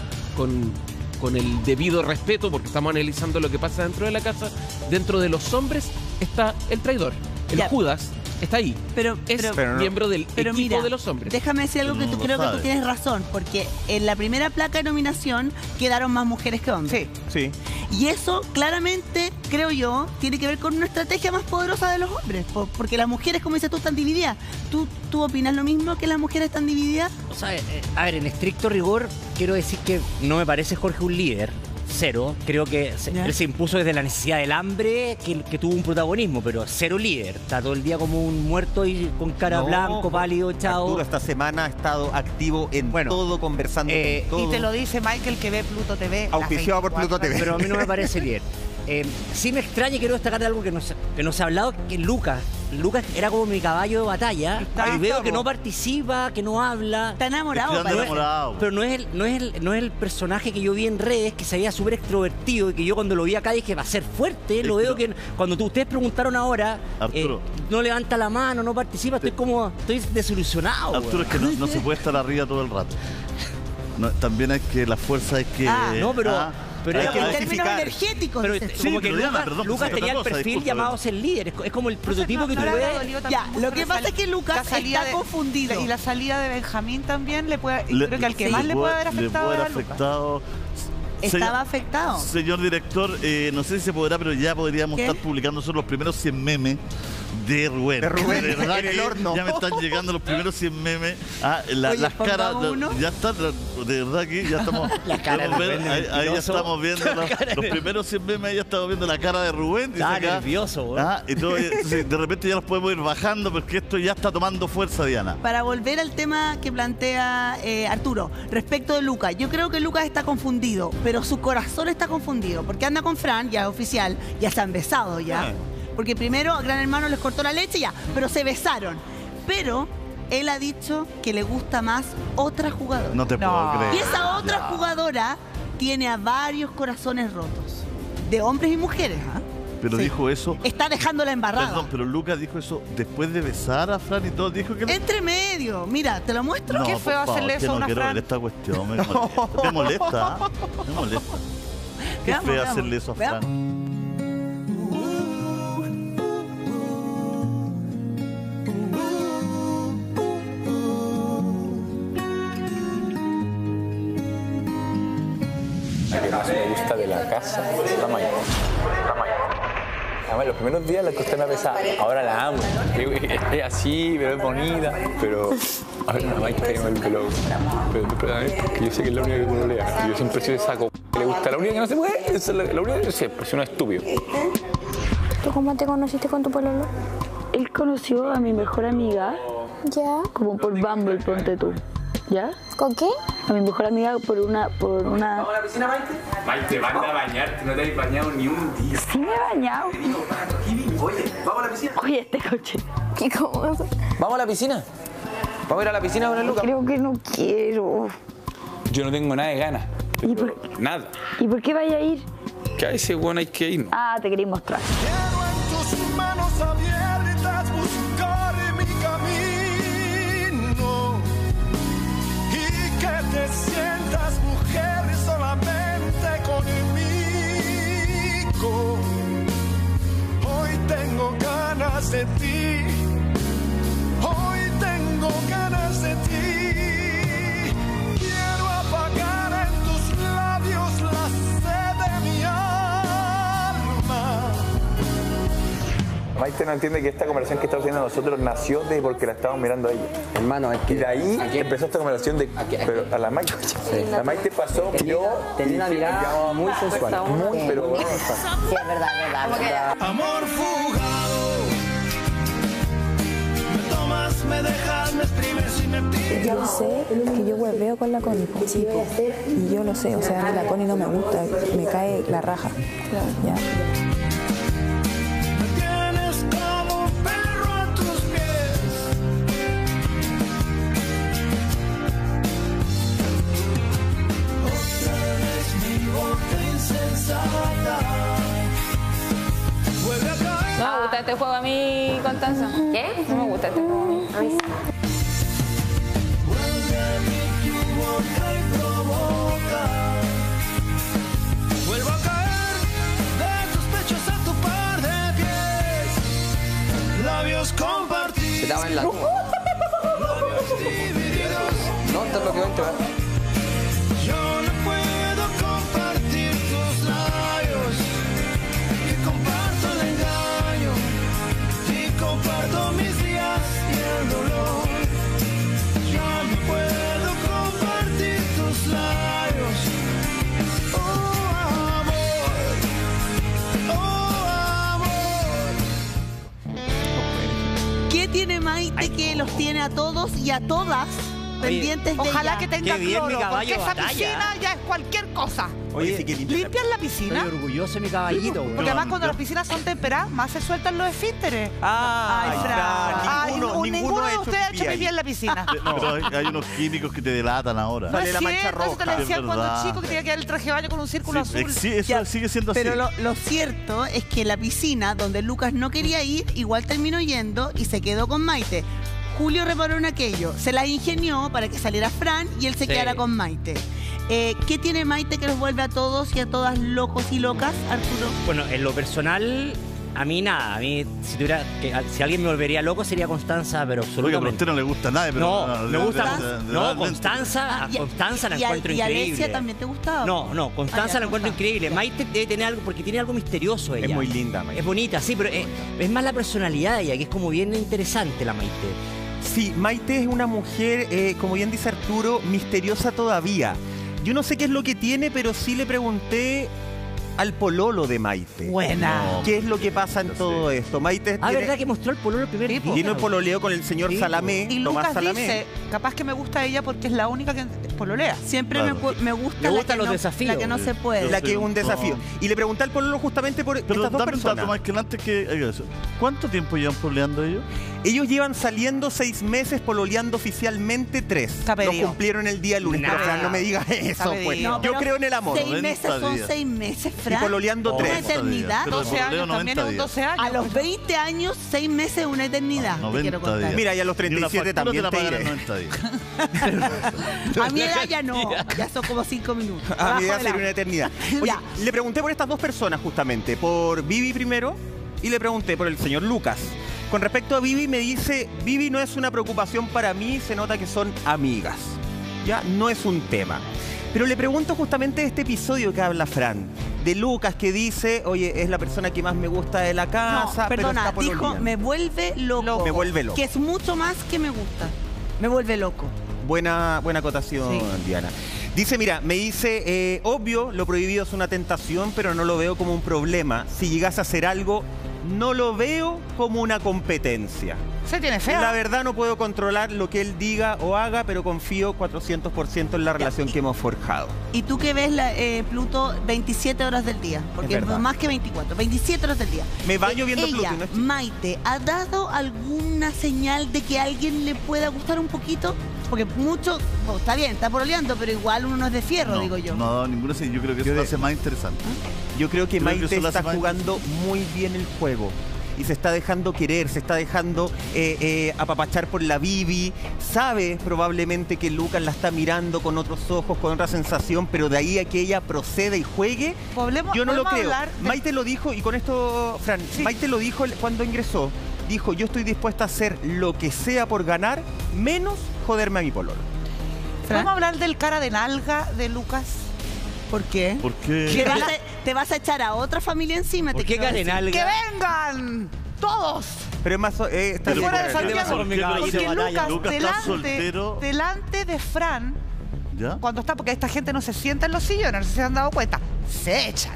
con el debido respeto, porque estamos analizando lo que pasa dentro de la casa, dentro de los hombres está el traidor. El Ya. Judas está ahí. Es Pero no. miembro del Pero equipo mira, de los hombres. déjame decir algo que No tú lo creo que tú sabe. tienes razón, porque en la primera placa de nominación quedaron más mujeres que hombres. Sí. Y eso claramente, creo yo, tiene que ver con una estrategia más poderosa de los hombres, porque las mujeres, como dices tú, están divididas. ¿Tú opinas lo mismo, que las mujeres están divididas? O sea, a ver, en estricto rigor, quiero decir que no me parece Jorge un líder. Cero. Creo que él se impuso desde la necesidad del hambre, que tuvo un protagonismo, pero cero líder. Está todo el día como un muerto y con cara No, blanco, pálido, chao. Arturo esta semana ha estado activo en todo, conversando con todo. Y te lo dice Michael, que ve Pluto TV. Auspiciado por Pluto TV. Pero a mí no me parece líder. Sí me extraña y quiero destacar de algo que no se ha hablado, que Lucas era como mi caballo de batalla, y veo que no participa, que no habla. Está enamorado, Está parece. enamorado. Pero no es el personaje que yo vi en redes, que se veía súper extrovertido, y que yo cuando lo vi acá dije, va a ser fuerte. Lo veo que cuando ustedes preguntaron ahora, Arturo. no levanta la mano, no participa, estoy desilusionado. Arturo, es que no se puede estar arriba todo el rato. No, también es que la fuerza es que... No, pero Pero hay en que términos energéticos. Pero dices tú. como que Diana, Lucas, perdón, Lucas es tenía el otra cosa, perfil disculpa, llamado perdón. ser líder. Es como el prototipo que tú le habrá ves. dolido Ya, tampoco lo que la pasa es que Lucas salida está confundido. Y la salida de Benjamín también le puede... Le- creo que al que sí, más le puede haber le afectado puede era haber a Lucas. afectado. Estaba afectado. Señor director, no sé si se podrá, pero ya podríamos ¿Qué? estar publicando solo los primeros 100 memes de Rubén. De Rubén, De verdad en el que horno. ya me están llegando los primeros 100 memes. Las caras, ya están, de verdad que ya estamos. La cara de Rubén, ahí ya estamos viendo los primeros 100 memes, ahí ya estamos viendo la cara de Rubén. Está nervioso, güey. Y todo, entonces, de repente ya los podemos ir bajando porque esto ya está tomando fuerza, Diana. Para volver al tema que plantea Arturo, respecto de Lucas, yo creo que Lucas está confundido, pero su corazón está confundido, porque anda con Fran, ya es oficial, ya se han besado ya. Porque primero Gran Hermano les cortó la leche ya, pero se besaron. Pero él ha dicho que le gusta más otra jugadora. No te puedo creer. Y esa otra jugadora tiene a varios corazones rotos, de hombres y mujeres, ¿ah? Pero dijo eso. Está dejándola embarrada. Perdón, pero Lucas dijo eso después de besar a Fran y todo. Dijo que Entre medio, mira, te lo muestro. No, Qué por feo favor, hacerle que eso a no una quiero Fran. ver esta cuestión. Me molesta. Me molesta. Qué Veamos, feo veamos, hacerle eso a veamos. Fran. La que más me gusta de la casa es la Maite. Además, los primeros días la que usted me besaba, ahora la amo. Es así, pero es bonita. Pero a ver, la Maite me el pelo. Pero porque yo sé que es la única que pololea. Yo siempre he sido esa que le gusta. La única que no se puede, es la única que siempre, si uno es estúpido. ¿Tú cómo te conociste con tu pololo? Él conoció a mi mejor amiga. ¿Ya? Como por Bumble, ponte tú. ¿Ya? ¿Con qué? A mi mejor amiga por una... ¿Vamos a la piscina, Maite? Maite, van a bañarte, no te has bañado ni un día. Sí me he bañado. Oye, ¿vamos a la piscina? Oye, este coche. ¿Qué cosa? ¿Vamos a la piscina? ¿Vamos a ir a la piscina con el Lucas? Creo que no quiero. Yo no tengo nada de ganas. ¿Y por, Nada. ¿Y por qué vaya a ir? Que a ese bueno hay que ir. Ah, te quería mostrar. Tus manos abiertas buscar mi camino y que te sientas mujer solamente conmigo. Hoy tengo ganas de ti, hoy tengo ganas de ti. Quiero apagar en tus labios la sed de mi alma. Maite no entiende que esta conversación que estamos teniendo nosotros nació de porque la estábamos mirando a ella. Hermano, es que... Y de ahí empezó esta conversación de... Pero a la Maite. La Maite pasó... Tenía una mirada muy sensual. Muy, pero... Sí, es verdad, es verdad. Amor fugado, me tomas, me dejas, me exprimes y me pides. Yo sé que yo hueveo con la Connie, sí, y yo lo sé, o sea, a mí la Connie no me gusta, me cae la raja. Ya. Me tienes como un perro a tus pies. Otra vez mi boca insensata vuelve a caer. No me gusta este juego a mí, Constanza. ¿Qué? No me gusta este juego a mí. A mí sí. Vuelve a mí tu boca y provoca. Vuelvo a caer de tus pechos a tu par de pies. Labios compartidos. Se estaba en la... Labios divididos. No, te lo que voy a entregar. Yo no puedo compartir tus labios. Y comparto el engaño. Y comparto mis días y el dolor. Yo no puedo compartir tus labios. Oh, amor. Oh, amor. ¿Qué tiene Maite que los tiene a todos y a todas pendientes de Ojalá ella? que tenga Qué bien, mi cloro, caballo porque esa batalla. piscina ya es cualquier cosa. Oye, sí que ¿Limpian la piscina? Estoy orgulloso de mi caballito, güey. Porque además cuando las piscinas son temperadas, más se sueltan los esfínteres. Ay, Fran, Ay, ninguno ha de hecho ustedes ha hecho pipí pipí ahí. en la piscina. Pero hay unos químicos que te delatan ahora. No es la mancha cierto, eso te lo roja. decían Es cuando verdad. chico que tenía que dar el traje de baño con un círculo Sí, azul. sí, eso Ya, sigue siendo así. Pero lo cierto es que la piscina donde Lucas no quería ir, igual terminó yendo y se quedó con Maite. Julio reparó en aquello, se la ingenió para que saliera Fran y él se Sí. quedara con Maite. ¿Qué tiene Maite que los vuelve a todos y a todas locos y locas, Arturo? Bueno, en lo personal, A mí nada, a mí si alguien me volvería loco sería Constanza, pero absolutamente. Oiga, pero a usted no le gusta nada, pero no, me gusta. Constanza la encuentro ¿Y increíble. Alessia también te gustaba? No, Constanza la encuentro increíble. Maite debe tener algo, porque tiene algo misterioso ella. Es muy linda, Maite. Es bonita, sí, pero es más la personalidad de ella, que es como bien interesante la Maite. Sí, Maite es una mujer, como bien dice Arturo, misteriosa todavía. Yo no sé qué es lo que tiene, pero sí le pregunté al pololo de Maite. Buena. ¿Qué es lo que pasa en todo esto? Maite tiene... ¿verdad que mostró el pololo el primer día? Vino el pololeo con el señor Salamé, Y Tomás Lucas Salamé. dice, capaz que me gusta ella porque es la única que pololea. Siempre me gusta Le la gustan que los no, desafíos. la que no se puede. La que es un desafío. Y le pregunté al pololo justamente por Pero estas dos dame un dato personas. más que antes que... ¿Cuánto tiempo llevan pololeando ellos? Ellos llevan saliendo 6 meses, pololeando oficialmente 3. Lo cumplieron el día lunes. Pero Fran, no me digas eso, pues. No, Yo pero creo en el amor. 6 meses son 6 meses, Fran. Y pololeando Una 3. eternidad. Pero 12 años también es un 12 años. A los 20 años, 6 meses es una eternidad. Te quiero contar. Mira, y a los 37 también te diré. 90 días. A mi edad ya no, ya son como 5 minutos. A mi edad Abajo de sería la- una eternidad. Oye, le pregunté por estas dos personas justamente, por Vivi primero y le pregunté por el señor Lucas. Con respecto a Vivi, me dice, Vivi no es una preocupación para mí, se nota que son amigas. Ya, no es un tema. Pero le pregunto justamente de este episodio que habla Fran, de Lucas que dice, oye, es la persona que más me gusta de la casa, No, perdona, pero está dijo, pololeando. me vuelve loco. Me vuelve loco. Que es mucho más que me gusta. Me vuelve loco. Buena acotación, Sí. Diana. Dice, mira, me dice, obvio, lo prohibido es una tentación, pero no lo veo como un problema. Si llegas a hacer algo, no lo veo como una competencia. Se tiene feo. La verdad no puedo controlar lo que él diga o haga, pero confío 400% en la relación que hemos forjado. Y tú que ves Pluto 27 horas del día, porque Es verdad. más que 24, 27 horas del día. Me baño viendo Ella, Pluto, ¿no es? Maite, ¿ha dado alguna señal de que a alguien le pueda gustar un poquito? Porque mucho, bueno, está bien, está pololeando, pero igual uno no es de fierro, digo yo. No, ninguna señal. Yo creo que eso lo hace más interesante. Yo creo que Creo que Maite eso lo hace está más jugando muy bien el juego. Y se está dejando querer, se está dejando apapachar por la Vivi. Sabe probablemente que Lucas la está mirando con otros ojos, con otra sensación, pero de ahí a que ella proceda y juegue, yo no lo podemos creo. hablar de- Maite lo dijo, y con esto, Fran, Maite lo dijo cuando ingresó. Dijo, yo estoy dispuesta a hacer lo que sea por ganar, menos joderme a mi pololo. ¿Podemos hablar del cara de nalga de Lucas? ¿Por qué? ¿Por qué? Te vas a echar a otra familia encima. ¿Por te qué quiero decir. Karen ¡Que Alga? vengan! ¡Todos! Pero es más... está De fuera de bien. Santiago. ¿Por qué? Porque Lucas, Lucas está soltero. delante de Fran, ¿Ya? cuando está, porque esta gente no se sienta en los sillones, no sé si se han dado cuenta, se echan.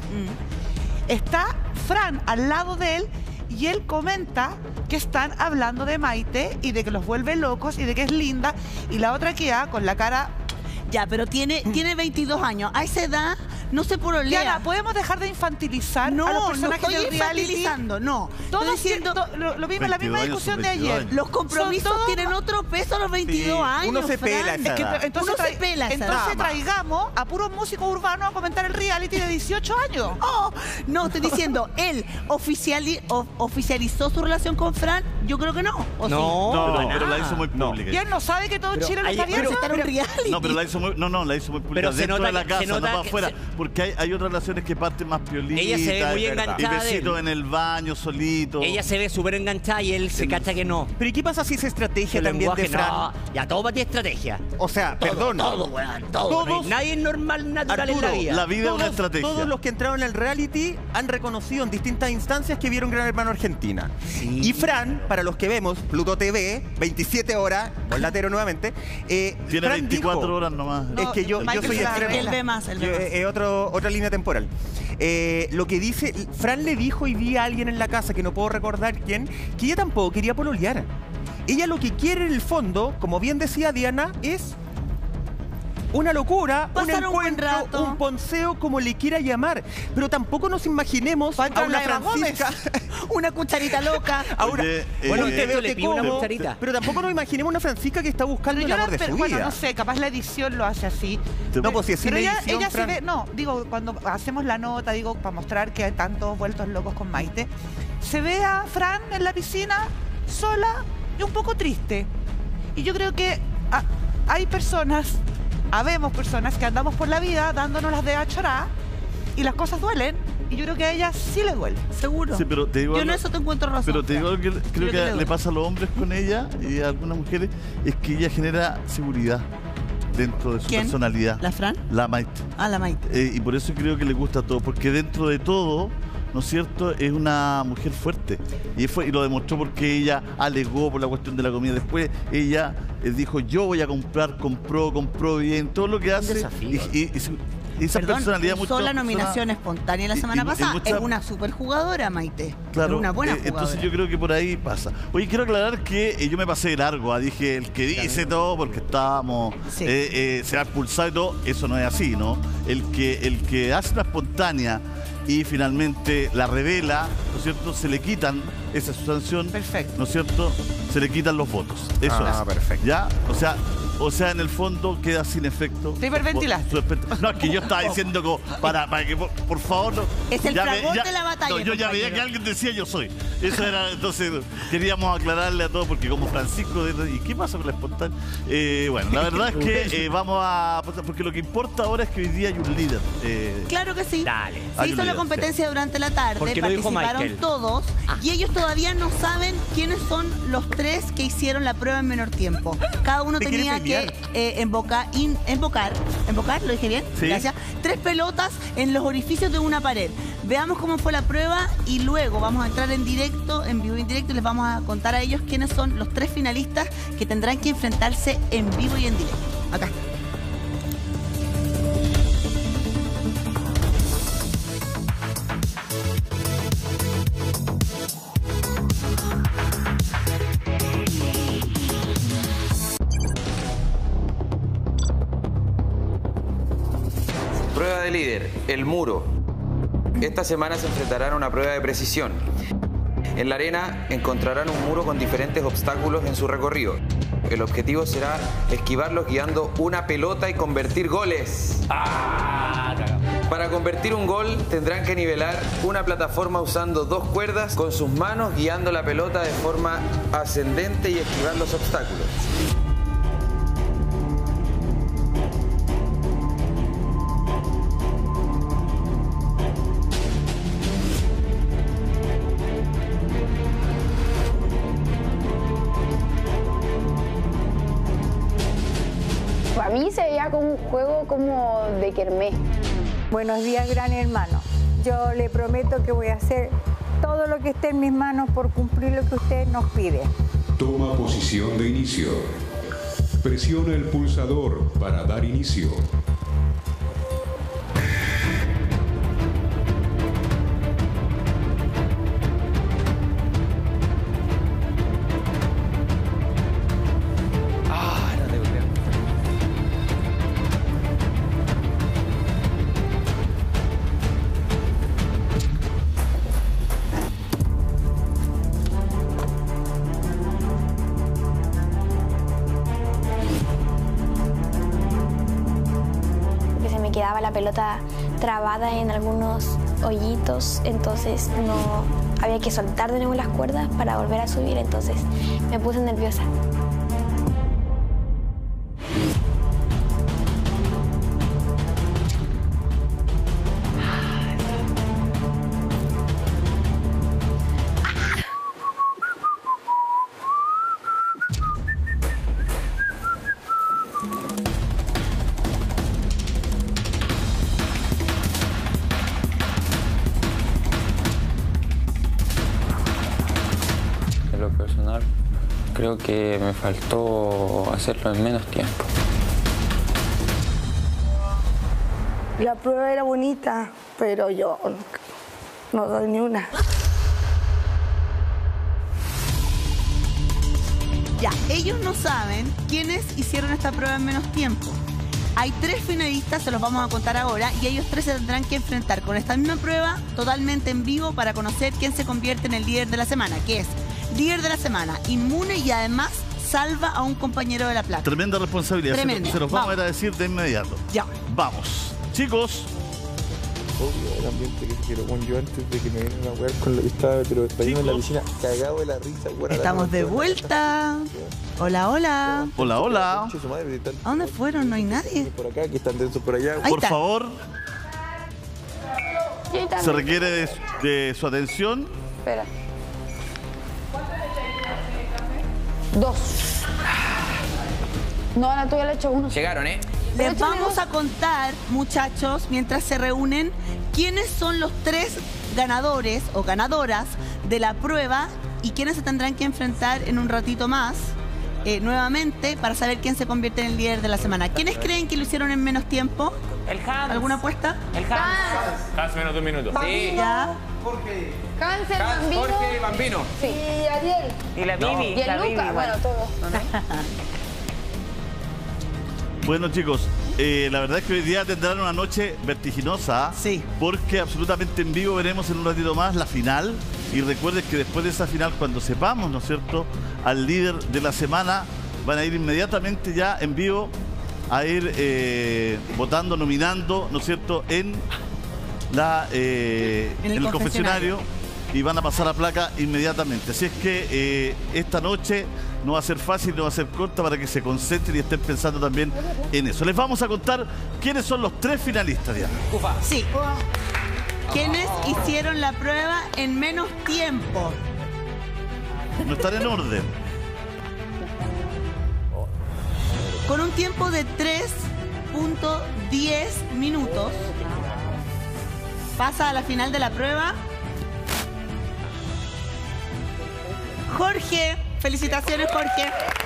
Está Fran al lado de él y él comenta que están hablando de Maite y de que los vuelve locos y de que es linda, y la otra queda con la cara... Ya, pero tiene 22 años. A esa edad no se pololea. Diana, ¿podemos dejar de infantilizar a los No, no personajes estoy del reality? infantilizando, no. Todos Estoy diciendo, lo vimos en la 22 misma años, discusión son de 22 ayer. años. los compromisos Son todos- tienen otro peso a los 22 Sí, años. uno se pela Fran. esa Es que, edad. entonces Uno se pela esa entonces edad. traigamos a puros músicos urbanos a comentar el reality de 18 años. Oh, no, estoy diciendo, él oficializó su relación con Fran. Yo creo que no. ¿O No, Pero la hizo muy pública. Y él no sabe que todo Pero Chile lo hay- está sí? viendo. Pero está en un reality. No, pero la hizo muy, la hizo muy pública Pero se dentro nota de la que- casa, se no nota para que afuera. se- Porque hay otras relaciones que parten más piolitas. Ella se ve muy y enganchada de besitos él. en el baño, solito. Ella se ve súper enganchada y él se cacha que no. Pero ¿y qué pasa si es estrategia Su también de lenguaje, Fran? no. Ya todo para ti es estrategia. O sea, Todo, perdón. Todo, weón, todo. Todos- Nadie es normal, natural en Arturo, la vida. La vida es una estrategia. Todos los que entraron al reality han reconocido en distintas instancias que vieron Gran Hermano Argentina. Y Fran, para los que vemos, Pluto TV, 27 horas, volatero nuevamente, Tiene Fran 24 dijo, horas nomás. Es que yo Michael soy se la extremo. revela. Él ve más, él ve Yo, más. otra línea temporal. Lo que dice, Fran le dijo y vi a alguien en la casa, que no puedo recordar quién, que ella tampoco quería pololear. Ella lo que quiere en el fondo, como bien decía Diana, es una locura, Pasar un buen encuentro, rato. un ponceo, como le quiera llamar. Pero tampoco nos imaginemos a entrar una la Eva Gómez. Francisca... Una cucharita loca. Ahora, Oye, bueno, yo te veo, le te pido una como, cucharita. pero tampoco nos imaginemos una Francisca que está buscando Pero el yo amor de pero su bueno, vida. no sé, capaz la edición lo hace así. No, pues si es Pero sin ella, edición, ella se Fran. ve, no, digo, cuando hacemos la nota, digo, para mostrar que hay tantos vueltos locos con Maite, se ve a Fran en la piscina, sola y un poco triste. Y yo creo que hay personas, habemos personas que andamos por la vida dándonos las de a chorá y las cosas duelen Y yo creo que a ella sí le duele, seguro. Sí, pero te digo yo en eso te encuentro razón. Pero te digo algo que creo que le le pasa a los hombres con ella y a algunas mujeres, es que ella genera seguridad dentro de su personalidad. ¿La Fran? La Maite. Ah, la Maite. Y por eso creo que le gusta todo, porque dentro de todo, ¿no es cierto?, es una mujer fuerte. Y lo demostró porque ella alegó por la cuestión de la comida. Después ella dijo, yo voy a comprar, compró bien, todo lo que hace. Y esa personalidad usó la nominación espontánea la semana pasada. Es una super jugadora, Maite. Claro, es una buena jugadora. Entonces yo creo que por ahí pasa. Oye, quiero aclarar que yo me pasé de largo. Dije el que dice todo porque estábamos se ha expulsado y todo. Eso no es así, ¿no? El que hace una espontánea y finalmente la revela, ¿no es cierto? Se le quitan esa sanción. Perfecto. ¿No es cierto? Se le quitan los votos. Eso es. Perfecto. ¿Ya? O sea, en el fondo queda sin efecto. Te hiperventilaste. No, es que yo estaba diciendo como para que por favor no. Es el fragor de la batalla. No, yo ya veía que alguien decía yo soy. Eso era, entonces queríamos aclararle a todos porque como Francisco, ¿y qué pasa con la espontánea? Bueno, la verdad es que vamos a. Porque lo que importa ahora es que hoy día hay un líder. Claro que sí. Dale. Se hizo la competencia durante la tarde, participaron todos y ellos todavía no saben quiénes son los 3 que hicieron la prueba en menor tiempo. Cada uno tenía que embocar, ¿lo dije bien? Sí. Gracias. 3 pelotas en los orificios de una pared. Veamos cómo fue la prueba y luego vamos a entrar en directo, en vivo y en directo, y les vamos a contar a ellos quiénes son los 3 finalistas que tendrán que enfrentarse en vivo y en directo. Acá. Prueba de líder, el muro. Esta semana se enfrentarán a una prueba de precisión. En la arena encontrarán un muro con diferentes obstáculos en su recorrido. El objetivo será esquivarlos guiando una pelota y convertir goles. Para convertir un gol tendrán que nivelar una plataforma usando 2 cuerdas con sus manos guiando la pelota de forma ascendente y esquivar los obstáculos. Para mí se veía como un juego como de kermés. Buenos días, gran hermano. Yo le prometo que voy a hacer todo lo que esté en mis manos por cumplir lo que usted nos pide. Toma posición de inicio. Presiona el pulsador para dar inicio. Quedaba la pelota trabada en algunos hoyitos, entonces no había que soltar de nuevo las cuerdas para volver a subir, entonces me puse nerviosa. En lo personal, creo que me faltó hacerlo en menos tiempo. La prueba era bonita, pero yo no doy ni una. Ya, ellos no saben quiénes hicieron esta prueba en menos tiempo. Hay 3 finalistas, se los vamos a contar ahora, y ellos 3 se tendrán que enfrentar con esta misma prueba totalmente en vivo para conocer quién se convierte en el líder de la semana, que es líder de la semana, inmune y además salva a un compañero de la placa. Tremenda responsabilidad. Tremenda. Se los vamos a ir a decir de inmediato. Ya. Vamos. Chicos. Obvio, el ambiente que quiero con yo antes de que me vengan a jugar con lo que estaba, pero estallando en la piscina, cagado de la risa. Bueno, estamos de vuelta. Hola, hola. Hola, hola. ¿A dónde fueron? No hay nadie. Por acá, que están densos por allá. Ahí por está. favor. se requiere de su atención. Espera. 2. No, la tuya le he hecho 1. Llegaron, ¿eh? Les vamos a contar, muchachos, mientras se reúnen, quiénes son los 3 ganadores o ganadoras de la prueba y quiénes se tendrán que enfrentar en un ratito más, nuevamente, para saber quién se convierte en el líder de la semana. ¿Quiénes creen que lo hicieron en menos tiempo? El Hans. ¿Alguna apuesta? El Hans. Hans menos de 1 minuto. Sí. Ya. Cáncer, Bambino. Jorge, Bambino. Sí. Y Ariel. Y la Bibi. Y el Lucas. Bueno, todos. Bueno, chicos, la verdad es que hoy día tendrán una noche vertiginosa. Sí. Porque absolutamente en vivo veremos en un ratito más la final. Y recuerden que después de esa final, cuando sepamos, ¿no es cierto?, al líder de la semana, van a ir inmediatamente ya en vivo a ir votando, nominando, ¿no es cierto?, en el confesionario, y van a pasar a placa inmediatamente. Así es que esta noche no va a ser fácil, no va a ser corta, para que se concentren y estén pensando también en eso. Les vamos a contar quiénes son los 3 finalistas, Diana. Sí. ¿Quiénes hicieron la prueba en menos tiempo? No están en orden. Con un tiempo de 3.10 minutos, pasa a la final de la prueba Jorge. Felicitaciones, Jorge.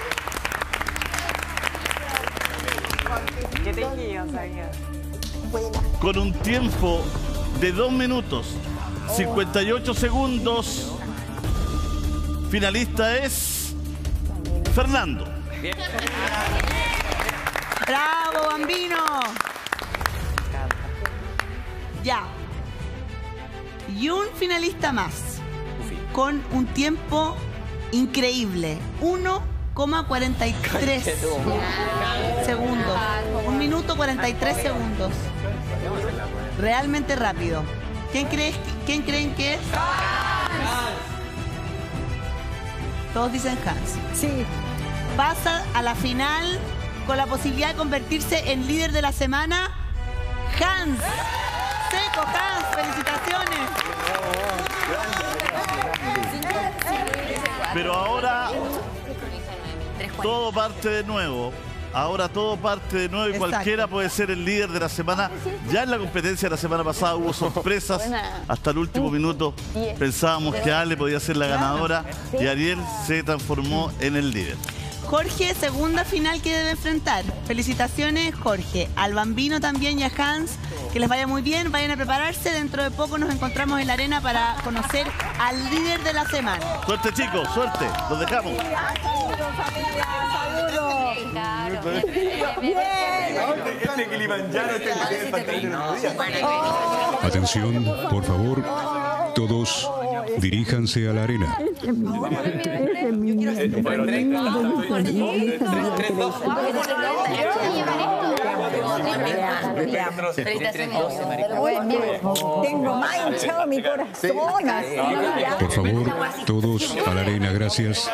¿Qué te guío, sabía? Con un tiempo de 2 minutos 58 segundos, finalista es Fernando. Bien. ¡Bravo, Bambino! Ya. Y un finalista más, con un tiempo increíble, 1,43 segundos. 1 minuto 43 segundos. Realmente rápido. ¿Quién creen que es? Todos dicen Hans. Sí. Pasa a la final con la posibilidad de convertirse en líder de la semana, Hans. Seco, Hans, felicitaciones. Pero ahora todo parte de nuevo. Ahora todo parte de nuevo y Exacto. cualquiera puede ser el líder de la semana. Ya en la competencia de la semana pasada hubo sorpresas. Hasta el último minuto pensábamos que Ale podía ser la ganadora y Ariel se transformó en el líder. Jorge, segunda final que debe enfrentar. Felicitaciones, Jorge. Al Bambino también y a Hans. Que les vaya muy bien, vayan a prepararse. Dentro de poco nos encontramos en la arena para conocer al líder de la semana. Suerte, chicos, suerte. Los dejamos. Atención, por favor, todos diríjanse a la arena. Tengo más hinchado mi corazón. Por favor, todos a la arena, gracias.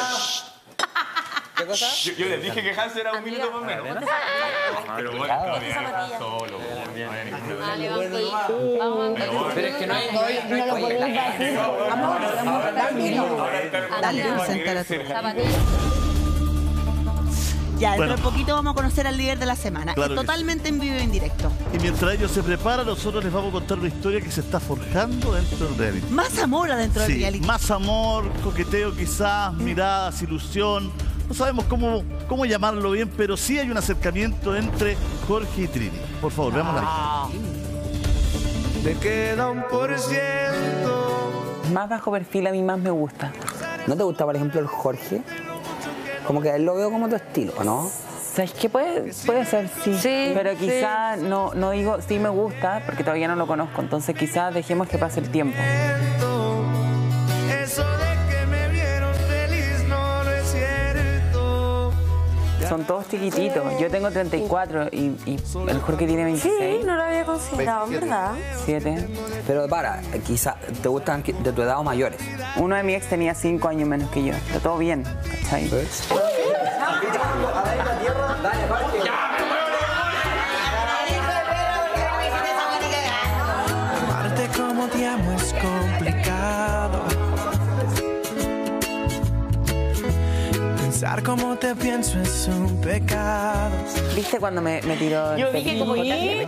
¿Qué cosa? Yo les dije que Hans era 1 minuto más o menos. Pero bueno, solo. Pero es que no hay... Dale, preséntala tú. Ya, dentro de poquito vamos a conocer al líder de la semana. Claro Es que totalmente en vivo y en directo. Y mientras ellos se preparan, nosotros les vamos a contar una historia que se está forjando dentro del reality. Más amor adentro del Sí, reality. más amor, coqueteo quizás, miradas, ilusión. No sabemos cómo llamarlo bien, pero sí hay un acercamiento entre Jorge y Trini. Por favor, veamos la historia. Te queda 1%. Más bajo perfil a mí más me gusta. ¿No te gusta, por ejemplo, el Jorge? Como que lo veo como tu estilo, ¿no? ¿Sabes qué? Puede ser, sí. Pero quizá no digo sí me gusta porque todavía no lo conozco. Entonces quizás dejemos que pase el tiempo. Eso de que me vieron feliz no es cierto. Son todos chiquititos. Yo tengo 34 y el Jorge tiene 26. Sí, no lo había considerado, ¿verdad? 7. Pero para, quizá te gustan de tu edad o mayores. Uno de mi ex tenía 5 años menos que yo. Está todo bien, ¿cachai? Parte Pensar como te pienso es un pecado. ¿Viste cuando me tiró? Yo vi que como Gaia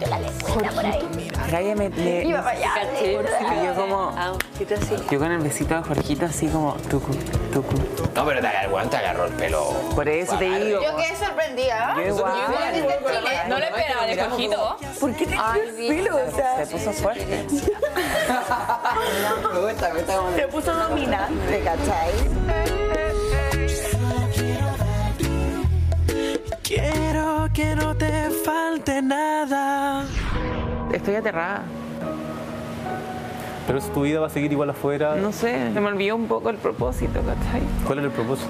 me iba para allá. y yo como yo con el besito de Jorgito así como tucu. No, pero te agarró el pelo. Por eso te digo. Yo quedé sorprendida. Yo igual. No lo esperaba de Jorgito. ¿Por qué te tiró el pelo? O sea, se puso fuerte. Se puso dominante, ¿cachai? Quiero que no te falte nada. Estoy aterrada. Pero tu vida va a seguir igual afuera. No sé, se me olvidó un poco el propósito, ¿cachai? ¿Cuál era el propósito?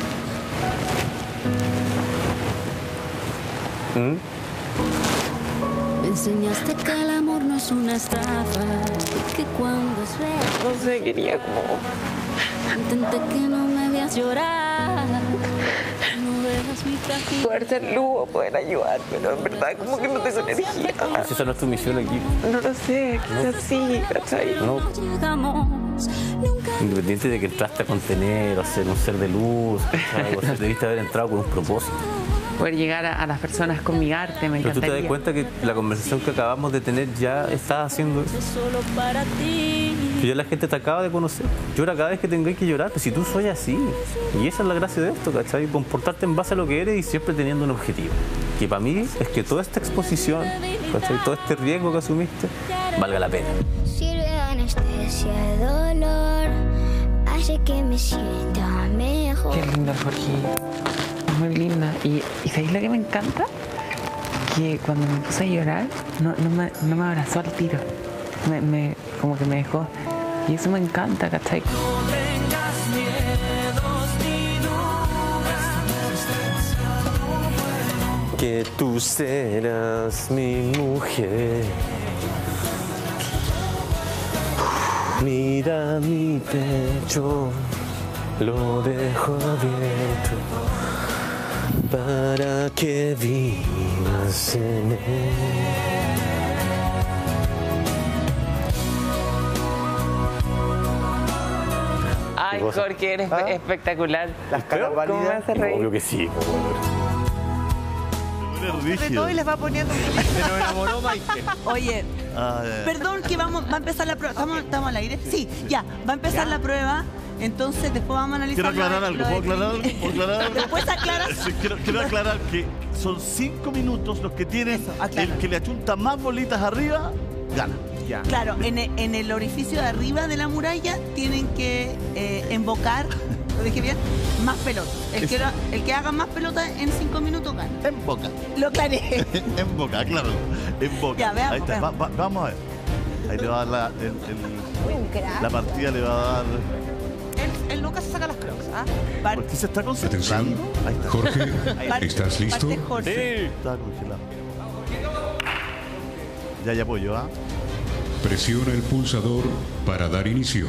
Me enseñaste que el amor no es una estafa y que cuando es real. No sé, quería como... Intenté que no me veas llorar. No veas mi fragilidad. Poder ser luz o poder ayudar, pero en verdad como que no tengo energía. Esa no es tu misión aquí. No lo sé, quizás sí, ¿cachai? No. Independiente de que entraste a contener o ser un ser de luz, ¿cachai? O sea, debiste haber entrado con un propósito. Poder llegar a las personas con mi arte, me Pero tú encantaría. te das cuenta que la conversación que acabamos de tener ya estás haciendo eso. Solo para ti. Que ya la gente te acaba de conocer. Llora cada vez que tengáis que llorar, pero si tú soy así. Y esa es la gracia de esto, ¿cachai? Comportarte en base a lo que eres y siempre teniendo un objetivo. Que para mí es que toda esta exposición, ¿cachai? Todo este riesgo que asumiste, valga la pena. Sirve anestesia de dolor. Hace que me sienta mejor. Qué linda, Jorge. Es muy linda. ¿Y sabéis lo que me encanta? Que cuando me puse a llorar, no me abrazó al tiro. Como que me dejó. Y eso me encanta, ¿cachai? No tengas miedos ni dudas. Que tú serás mi mujer. Mira mi pecho, lo dejo abierto para que vivas en él. Ay, Jorge, eres espectacular. Las caras ¿Cómo me válidas. hace reír? Obvio que sí. De todo y les va poniendo. Pero me enamoró Maite. Oye, perdón que va a empezar la prueba. ¿Estamos al aire? Sí, ya, va a empezar la prueba. Entonces después vamos a analizar. Quiero aclarar algo, ¿puedo aclarar algo? ¿Puedo aclarar algo? Después aclaras. Sí, quiero aclarar que son 5 minutos los que tienen. El que le achunta más bolitas arriba, gana. Ya. Claro, en el orificio de arriba de la muralla tienen que embocar, lo dije bien, más pelotas. El que haga más pelotas en 5 minutos gana. En boca. Lo aclaré. En boca, claro. En boca. Ya, veamos, Ahí está. veamos. Vamos a ver. Ahí le va a dar la partida, le va a dar. Él nunca se saca las crocs, ¿ah? ¿Por qué se está Atención. concentrando? Ahí está. Jorge, ¿estás listo? Sí, está congelado. Ya apoyo, ¿ah? Presiona el pulsador para dar inicio.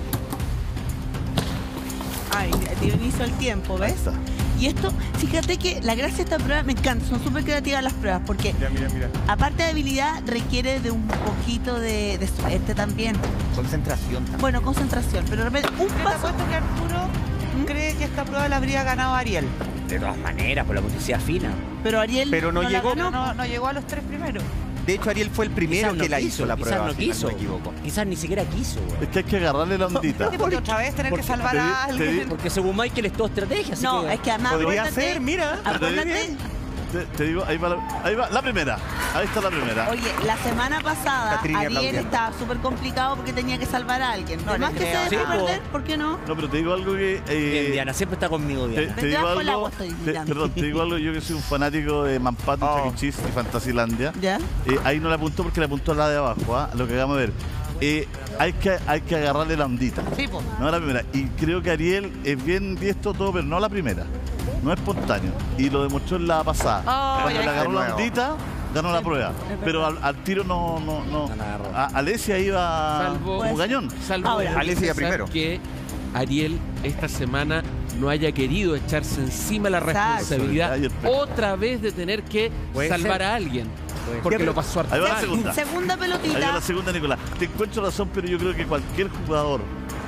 Ay, dio inicio al tiempo, ¿ves? Y esto, fíjate que la gracia de esta prueba me encanta, son súper creativas las pruebas, porque Mira. aparte de habilidad requiere de un poquito de suerte también. Concentración también. Bueno, concentración, pero de repente un Yo te paso. apuesto que Arturo cree que esta prueba la habría ganado Ariel. De todas maneras, por la motricidad fina. Pero Ariel Pero no la llegó. ganó. No llegó a los 3 primeros. De hecho, Ariel fue el primero Quizás no que la quiso, hizo la quizás prueba. no si mal quiso. me equivoco. Quizás ni siquiera quiso, güey. Es que hay que agarrarle la ondita. Sí, porque otra vez tener que salvar a alguien. Porque según Michael es todo estrategia. Así No, que... es que además Podría acuérdate- ser, mira. Acuérdate. Te digo, ahí va la primera. Ahí está la primera. Oye, la semana pasada Catrina Ariel aplaudiendo. estaba súper complicado porque tenía que salvar a alguien. No, Además le que se creo. dejó Sí, po. perder, ¿por qué no? No, pero te digo algo que. Bien, Diana, siempre está conmigo, Diana. Te digo Debajo del algo. agua estoy mirando. Perdón, te digo algo. Yo que soy un fanático de Manpato, Chuck E. Cheese y Fantasilandia. ¿Ya? Ahí no le apuntó porque le apuntó a la de abajo, ¿ah? Lo que vamos a ver. Hay que agarrarle la ondita. Sí, pues. No a la primera. Y creo que Ariel es bien diestro todo, pero no a la primera. No es espontáneo. Y lo demostró en la pasada. Oh, Cuando ya. le agarró De la nuevo. ondita, ganó la prueba. Pero al tiro no. Alesia iba Salvo- como cañón. Salvo Ahora. Alicia pensar primero. que Ariel esta semana no haya querido echarse encima la Exacto. responsabilidad Ay, el pe- otra vez de tener que Puede salvar ser. a alguien. Puede Porque ser. lo pasó Ahí va la mal. segunda. Segunda Ahí va pelotita. la segunda, Nicolás. Te encuentro razón, pero yo creo que cualquier jugador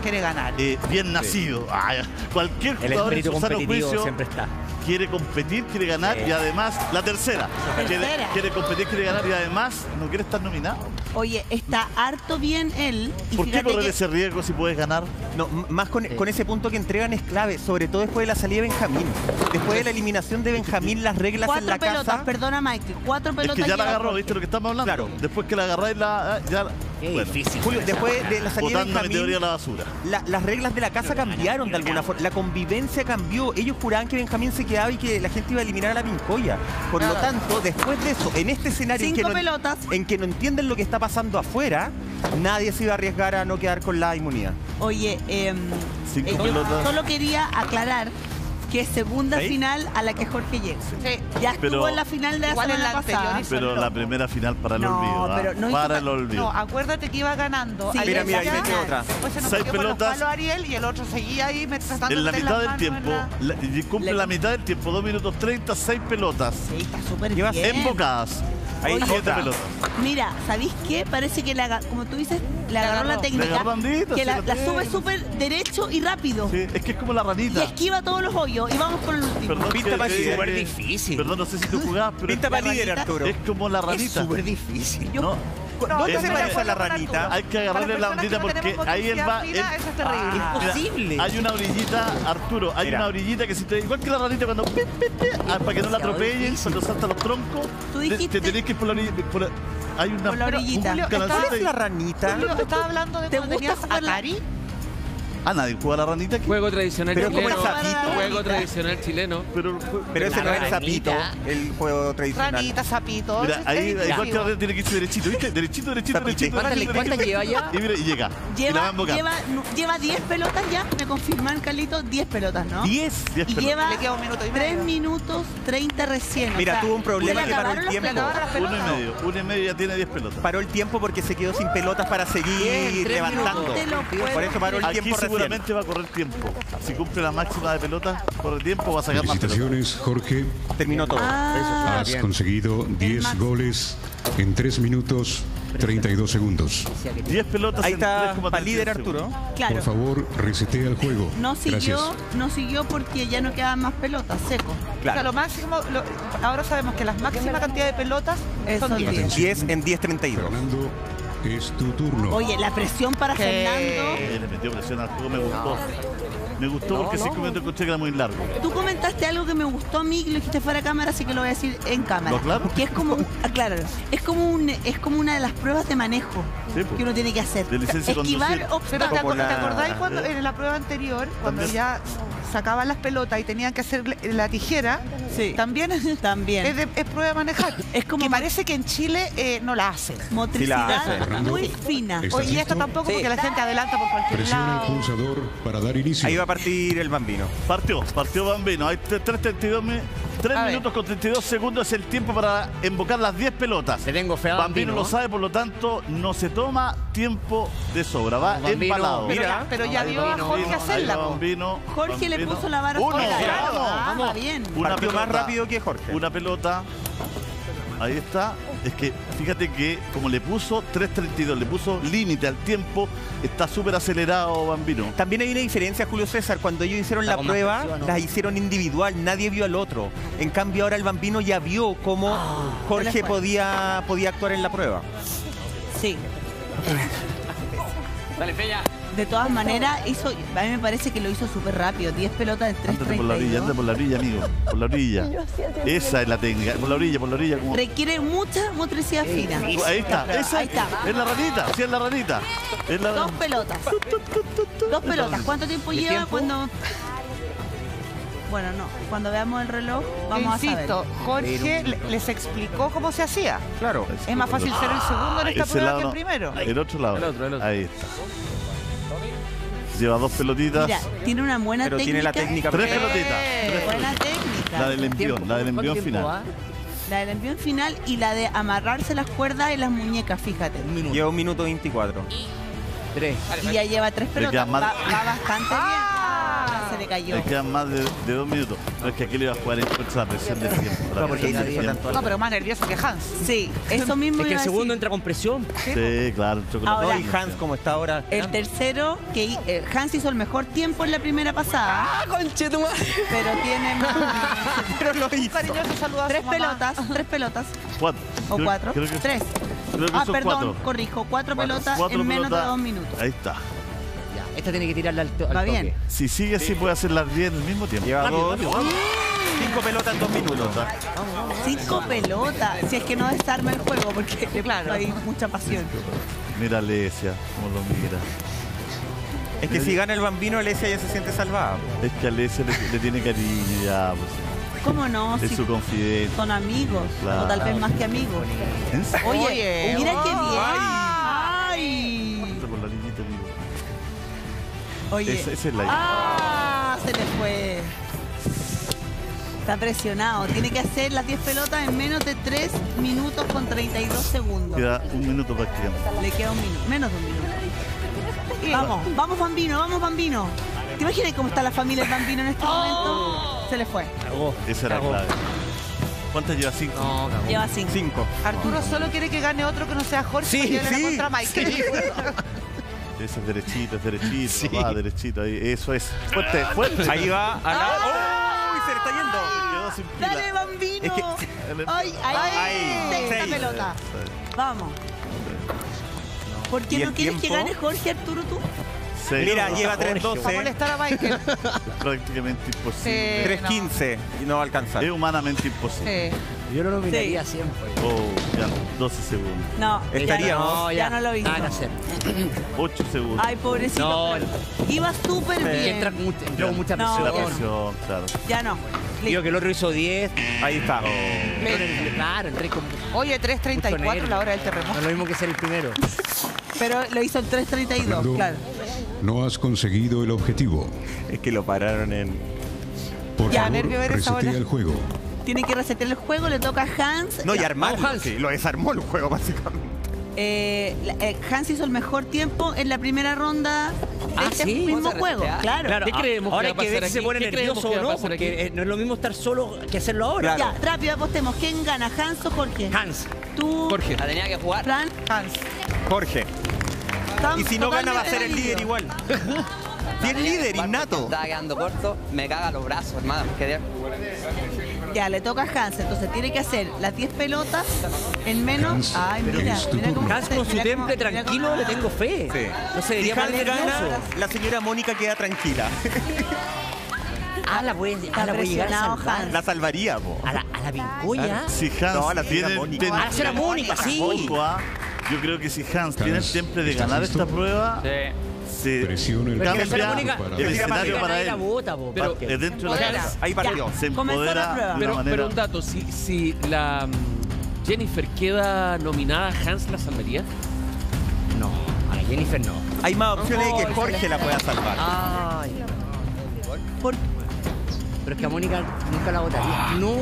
quiere ganar. Bien nacido. Ay, cualquier El jugador en espíritu su sano competitivo juicio siempre está. quiere competir, quiere ganar y además la tercera. Quiere competir, quiere ganar y además no quiere estar nominado. Oye, está harto bien él. Y ¿Por qué fíjate correr que ese riesgo si puedes ganar? No, más con ese punto que entregan es clave, sobre todo después de la salida de Benjamín. Después de la eliminación de Benjamín, las reglas en la pelotas, casa... perdona Michael, 4 pelotas. Es que ya la lleva agarró, Jorge. ¿viste lo que estamos hablando? Claro. Después que la agarráis, ya... Bueno, difícil. Julio, después de la salida de botando mi teoría a Benjamín, la basura. las reglas de la casa cambiaron de alguna forma. La convivencia cambió. Ellos juraban que Benjamín se quedaba y que la gente iba a eliminar a la Pincoya. Por lo tanto, después de eso, en este escenario en que no entienden lo que está pasando afuera, nadie se iba a arriesgar a no quedar con la inmunidad. Oye, Cinco yo pelotas. solo quería aclarar que es segunda final a la que Jorge llega. Ya estuvo Pero- en la final de la Igual en semana la anterior pasada. hizo Pero la primera final para el No, olvido. pero no hizo para ta- el olvido. No, acuérdate que iba ganando. Sí, mira, ahí ya, mete otra. Después se nos 6 metió con los pelotas. palos Ariel y el otro seguía ahí tratando En la de meter mitad las del manos tiempo, en la- y cumple la mitad del tiempo, 2 minutos 30, 6 pelotas. Sí, está súper Lleva bien. Embocadas. Ahí Oye, 7 pelotas. Mira, ¿sabéis qué? Parece que, como tú dices, le agarró la Le técnica. agarró Andita, que sí, la lo tiene. sube súper derecho y rápido. Sí, es que es como la Y ranita. esquiva todos los hoyos. Y vamos con el último. Perdón, Pinta para líder. Súper difícil. Perdón, no sé si tú jugabas, pero Pinta es, para líder, ranita. Arturo. es como la Es ranita. súper difícil. ¿No? ¿Dónde es se más, parece a la ranita? Hay que agarrarle la ondita porque ahí él va. Eso es terrible. Mira, Imposible. hay una orillita, Arturo, hay Mira. una orillita que si te. Igual que la ranita cuando. Para que no la atropellen, cuando saltan los troncos. Tú Te dijiste- tenés que ir por la orilla. Hay una. Por la orillita. un Julio, canalcito ¿Cuál es ahí. la ranita? Julio, estaba hablando de ¿Te cuando gusta tenías a jugar la- Cari. Ah, nadie juega la ranita aquí. Juego tradicional Pero chileno. como el sapito. Juego tradicional chileno. Pero Pero ese no es el ranita. sapito, el juego tradicional. Ranita, sapito. mira, ese ahí es igual que la inclusivo. ranita tiene que irse derechito, ¿viste? Derechito, derechito, Zapite. derechito. derechito, ¿Cuántas derechito. lleva ya? Y mira, y llega. Y la va a embocar. Lleva 10 pelotas ya. Me confirman, Carlito, 10 pelotas, ¿no? 10. 10 Y pelotas. lleva Le queda un minuto y 3 medio. minutos 30 recién. Mira, tuvo un problema ¿le que paró acabaron el las tiempo. pelotas? 1 y medio ya tiene 10 pelotas. Paró el tiempo porque se quedó sin pelotas para seguir levantando. Te lo puedo Por eso paró el Aquí tiempo recién. seguramente va a correr tiempo. Si cumple la máxima de pelotas, corre tiempo, va a sacar más pelotas. Felicitaciones, Jorge. Terminó todo. Has conseguido 10 goles en 3 minutos 32 segundos. 10 pelotas Ahí en está 3,36 para líder Arturo. segundos. Claro. Por favor, resetea el juego. No Gracias. siguió porque ya no quedaban más pelotas, seco. O sea, lo máximo, ahora sabemos que la máxima cantidad de pelotas son Son 10. 10. 10 en 10:32. Fernando, es tu turno. Oye, la presión para Fernando. Le metió presión al juego, me gustó. Me gustó porque 5 minutos encontré que era muy largo. Tú comentaste algo que me gustó a mí, que lo dijiste fuera de cámara, así que lo voy a decir en cámara. ¿Lo aclaro? Que es como, acláralo, es como una de las pruebas de manejo Sí, pues. que uno tiene que hacer. De licencia de Esquivar conducir. Pero obstáculos. Como ¿te la- acordáis cuando en la prueba anterior, cuando También. ya sacaban las pelotas y tenían que hacer la tijera? Sí. También También. es prueba de manejar. Es como que parece que en Chile no la hacen. motricidad hace. muy fina. ¿Estás Oye, y esto listo? tampoco porque la gente adelanta por cualquier Presiona el lado. pulsador para dar inicio. Ahí va a partir el Bambino. Partió Bambino. Hay 3 A ver. minutos con 32 segundos es el tiempo para embocar las 10 pelotas. Le tengo fe a Bambino Bambino. lo sabe, por lo tanto, no se toma tiempo de sobra. Va Bambino. empalado. Pero ya vio a Jorge Ahí va hacerla. po. Bambino. Jorge le Bambino. puso la vara Uno, fuera. vamos. Va bien. Una Partió pelota, más rápido que Jorge. Una pelota. Ahí está. Es que fíjate que como le puso 3.32, le puso límite al tiempo, está súper acelerado Bambino. También hay una diferencia, Julio César. Cuando ellos hicieron la con más prueba, presión, ¿no? la hicieron individual, nadie vio al otro. En cambio, ahora el Bambino ya vio cómo Jorge se le fue. podía actuar en la prueba. Sí. Dale, Feya. De todas maneras, a mí me parece que lo hizo súper rápido. 10 pelotas en Ándate por la orilla, 3.32. anda por la orilla, amigo. Por la orilla. Esa es la técnica. Por la orilla, como... Requiere mucha motricidad fina. Ahí está, esa Ahí está. es la ranita, sí es la ranita. Es la... 2 pelotas. 2 pelotas. ¿Cuánto tiempo ¿Y el lleva tiempo? cuando...? Bueno, no. Cuando veamos el reloj, vamos a Insisto, saber. Jorge les explicó cómo se hacía. Claro. Es más fácil ser el segundo en esta Ese prueba lado que el no. primero. El otro lado. El otro. Ahí está. Lleva 2 pelotitas. Mira, tiene una buena Pero técnica. tiene la técnica. 3 perfecta. pelotitas. Tres Buena pelotitas. técnica. La del envión, la del envión final. La del envión final y la de amarrarse las cuerdas en las muñecas, fíjate. Lleva 1 minuto 24. 3. Y ya lleva 3 Le queda pelotas. mal. Va bastante bien. Ah, se le cayó. Le quedan más de 2 minutos. Pero es que aquí le iba a jugar en contra la presión del tiempo. La presión del tiempo. No, pero más nervioso que Hans. Sí, eso mismo Es que iba el a segundo decir. entra con presión. Sí, claro. Ahora, y Hans, como está ahora. El tercero, que Hans hizo el mejor tiempo en la primera pasada. ¡Ah, conchetumare! Pero tiene más. Pero lo hizo. Cariñoso saludo a su 3 mamá. pelotas, 3 pelotas. 4. O 4. 3. Creo que son Perdón, 4. corrijo. 4 pelotas Cuatro en menos de pelotas. 2 minutos. Ahí está. Ya, esta tiene que tirarla al toque. Va bien. Si sigue así, puede hacer las 10 al mismo tiempo. Lleva Rápido, 2. rápido, vamos. 5 pelotas en 2 minutos. 5 pelotas. Si es que no desarma el juego, porque claro, hay mucha pasión. Mira a Alesia, cómo lo mira. Es que si gana el Bambino, Alesia ya se siente salvada. Es que a Alesia le tiene cariño ya, pues. ¿Cómo no? Es Si su confidente. son amigos. Claro. O tal vez más que amigos. ¿En serio? Oye, mira qué bien. Ay. Ay. Por la niñita, amigo. Oye. Esa es la Ah, se le fue. Está presionado. Tiene que hacer las 10 pelotas en menos de 3 minutos con 32 segundos. Queda 1 minuto prácticamente. Le queda 1 minuto. Menos de 1 minuto. Vamos Bambino, vamos Bambino. ¿Te imaginas cómo está la familia del Bambino en este momento? Se le fue. Esa era clave. ¿Cuántas lleva? 5. No, cagó. Lleva 5. 5. Arturo solo quiere que gane otro que no sea Jorge. Sí, porque sí, contra Michael. Ese es derechito, va derechito. Ahí. Eso es. Fuerte, fuerte. Ahí va a la. ¡Oh! Se le está yendo. Quedó sin pila. Dale Bambino. Es que- Ay, Ahí. sexta 6. pelota. Vamos. ¿Por ¿Y qué el no quieres que tiempo? gane Jorge, Arturo, tú? Mira, lleva Para 3.12. molestar a Michael. Prácticamente imposible. 3.15 y no va a alcanzar. Es humanamente imposible. Yo no lo miraría siempre. Oh, ya, 12 segundos. No, Estaríamos. ya no lo vi. Nada que hacer. 8 segundos. Ay, pobrecito. No. Iba súper Y bien. entró con mucha No, La presión. presión, claro. Ya no. Digo que el otro hizo 10. Ahí está. Claro, entré con Oye, 3:34 la hora del No terremoto. es lo mismo que ser el primero. Pero lo hizo en 3:32, Fernando, claro. no has conseguido el objetivo. Es que lo pararon en. Por Ya, favor, nervio ver esa resetea hora. el juego. Tiene que resetear el juego, le toca a Hans. No, y Ya, armarlo. vamos, Hans. Sí, lo desarmó el juego, básicamente. Hans hizo el mejor tiempo en la primera ronda de este ¿sí? mismo ¿Vamos a juego. resetear? Claro. ¿Qué creemos que Ahora va hay a que ver pasar si se aquí? pone ¿Qué creemos nervioso que o va a no, pasar porque aquí? no es lo mismo estar solo que hacerlo ahora. Ya, rápido apostemos. ¿Quién gana, Hans o Jorge? Hans. Tú, Jorge. La tenía que jugar. Fran, Hans. Jorge. Estamos Y si no gana, va a ser el totalmente líder igual. La Bien tenía que líder, jugar innato. porque Estaba quedando corto. Me caga los brazos, hermano. Ya, le toca a Hans. Entonces tiene que hacer las 10 pelotas en menos. Hans, Ay, mira, es tu mira cómo turno. Hans con su mira cómo- temple mira tranquilo cómo- le tengo fe. Sí. No se Si debería Hans poner gana, nervioso. la señora Mónica queda tranquila. La voy a llegar a presionado, salvar. Hans. La salvaría, po. A la vincoya. Si Hans No, la tiene señora el Mónica. temple. Ah, será Mónica, sí. Ojo, yo creo que si Hans tiene el temple de ¿estás ganar listo? esta prueba, se Presiona el Pero que la señora cambia Mónica el escenario para la él. bota, po, Pero- Parker. Dentro de la Empodera. casa. Ahí partió. Se Comenzó la empodera prueba. de una Pero manera. un dato, si la Jennifer queda nominada, ¿Hans la salvaría? No, a la Jennifer no. Hay más opciones de que Jorge la pueda salvar. Ay. Por- Pero es que a Mónica nunca la votaría. No.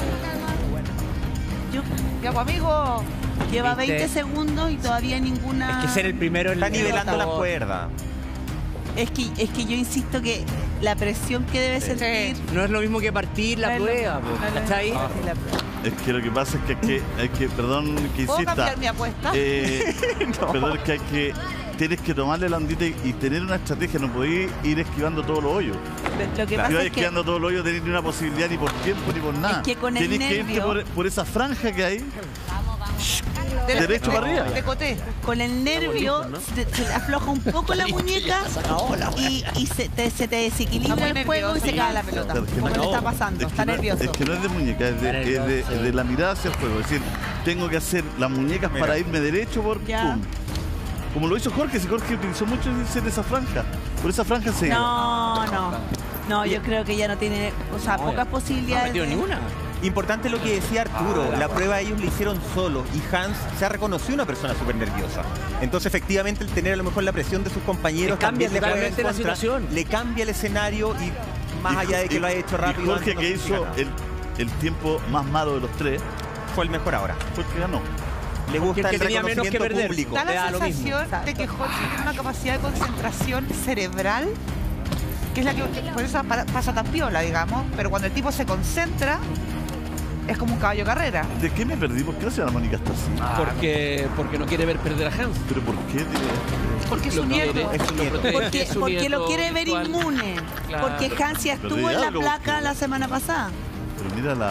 Ya, pues, amigo. Lleva ¿Viste? 20 segundos y todavía ninguna. Es que ser el primero en Está nivelando la pelota. cuerda. Es que yo insisto que la presión que debe sentir. No es lo mismo que partir la No es lo prueba, mismo, po, no es lo ¿cachai? mismo que la prueba. Es que lo que pasa es que hay que perdón que ¿Puedo insista. cambiar mi apuesta? Perdón, es que hay que. Tienes que tomarle la ondita y tener una estrategia. No podéis ir esquivando todos los hoyos. Lo que Si pasa vais es que esquivando todos los hoyos, tenéis ni una posibilidad ni por tiempo ni por nada. Es que con el Tienes que irte nervio- por esa franja que hay. Derecho para arriba. De coté. con el nervio se afloja un poco la muñeca y se te desequilibra Está muy el juego y se nervioso. cae la pelota. Claro, es que Como no- le está pasando, es que está no- nervioso. Es que no es de muñeca, es de la mirada hacia el juego. Es decir, tengo que hacer las muñecas Mira. para irme derecho por Ya. pum. Como lo hizo Jorge, si Jorge utilizó mucho esa franja. Por esa franja se. No, yo creo que ya no tiene, o sea, pocas posibilidades. No metió ni una. Importante lo que decía Arturo, la prueba ellos la hicieron solo y Hans se ha reconocido una persona súper nerviosa. Entonces, efectivamente, el tener a lo mejor la presión de sus compañeros Le cambia también le juega en totalmente la contra, situación. le cambia el escenario y más allá de que lo haya hecho rápido. Y Jorge, antes, que no hizo significa el tiempo más malo de los tres, fue el mejor ahora. Jorge ganó. Le Porque gusta el el que tenía menos que reconocimiento perder. público. Da Le la da lo mismo. sensación de que Jorge tiene una capacidad de concentración cerebral que es la que por eso pasa tan piola, digamos, pero cuando el tipo se concentra, es como un caballo carrera. ¿De qué me perdí? ¿Por qué la señora Mónica está así? Porque no quiere ver perder a Hans. ¿Pero por qué? Porque es su nieto. Porque lo quiere ver inmune. Claro. Porque Hans ya estuvo en la placa la semana pasada. Pero mírala,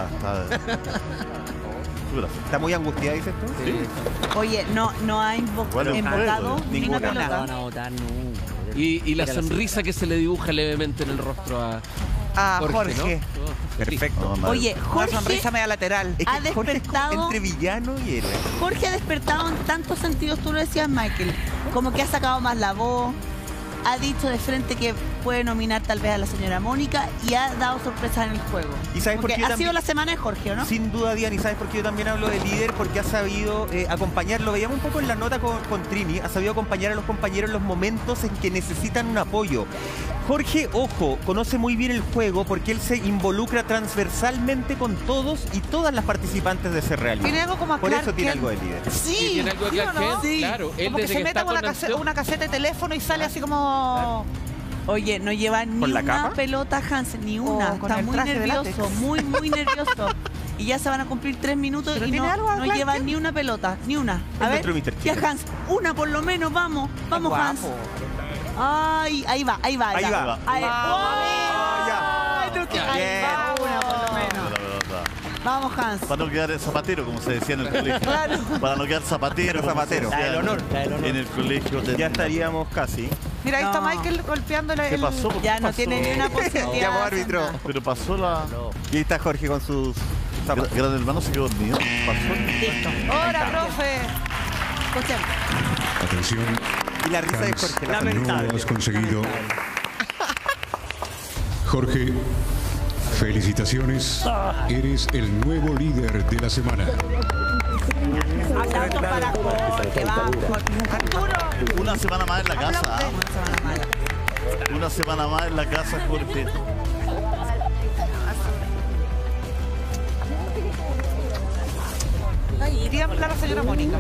¿Está muy angustiada, dices tú? Sí. Oye, no ha invocado ni una pelota. No van a votar nunca. Y la sonrisa que se le dibuja levemente en el rostro a Jorge. ¿no? Perfecto. Oye, Jorge una sonrisa media lateral. ha despertado entre villano y héroe. Jorge ha despertado en tantos sentidos, tú lo decías, Michael, como que ha sacado más la voz, ha dicho de frente que puede nominar tal vez a la señora Mónica y ha dado sorpresas en el juego. ¿Y sabes por qué ha sido la semana de Jorge, ¿no? Sin duda, Diana, y sabes por qué yo también hablo de líder, porque ha sabido acompañar, lo veíamos un poco en la nota con Trini, ha sabido acompañar a los compañeros en los momentos en que necesitan un apoyo. Jorge, ojo, conoce muy bien el juego porque él se involucra transversalmente con todos y todas las participantes de ese reality. Tiene algo como a Por Clark eso tiene Kent. algo de líder. Sí, tiene algo de Clark ¿sí o no? Kent, Sí. claro. Él Como que desde se que mete está con una caseta de teléfono y sale así como... Oye, no lleva ni ¿Con la una capa? pelota Hansen, ni una. con Está el muy traje de nervioso, látex. muy nervioso. Y ya se van a cumplir 3 minutos ¿Pero y tiene algo no Clark lleva Kent? ni una pelota, ni una. A ver, nuestro Mr. ya Chico. Hans, una por lo menos, vamos Hans. Ay, ahí va. Ahí va. Ahí. Ya. Ay, no, que- ahí va, una por lo menos. Vamos, Hans. Para no quedar zapatero, como se decía en el colegio. Claro. Para no quedar zapatero. como Zapatero. se decía La del honor. En el colegio. Ya estaríamos casi. Mira, ahí está No. Michael golpeando ¿Qué pasó? ¿Por Ya qué no pasó? tiene ni una posibilidad. Llamo árbitro. Pero pasó la... Y ahí está Jorge con sus zapatos. Gran hermano se quedó dormido. Pasó. Listo. ¡Hola, profe! Escuchemos. Atención. Y la risa de Hans, Jorge. no lo has conseguido. Jorge, felicitaciones. Eres el nuevo líder de la semana. Aplausos para Jorge, vamos. Arturo. Una semana más en la casa. Una semana más en la casa, Jorge. Iría a hablar a la señora Mónica.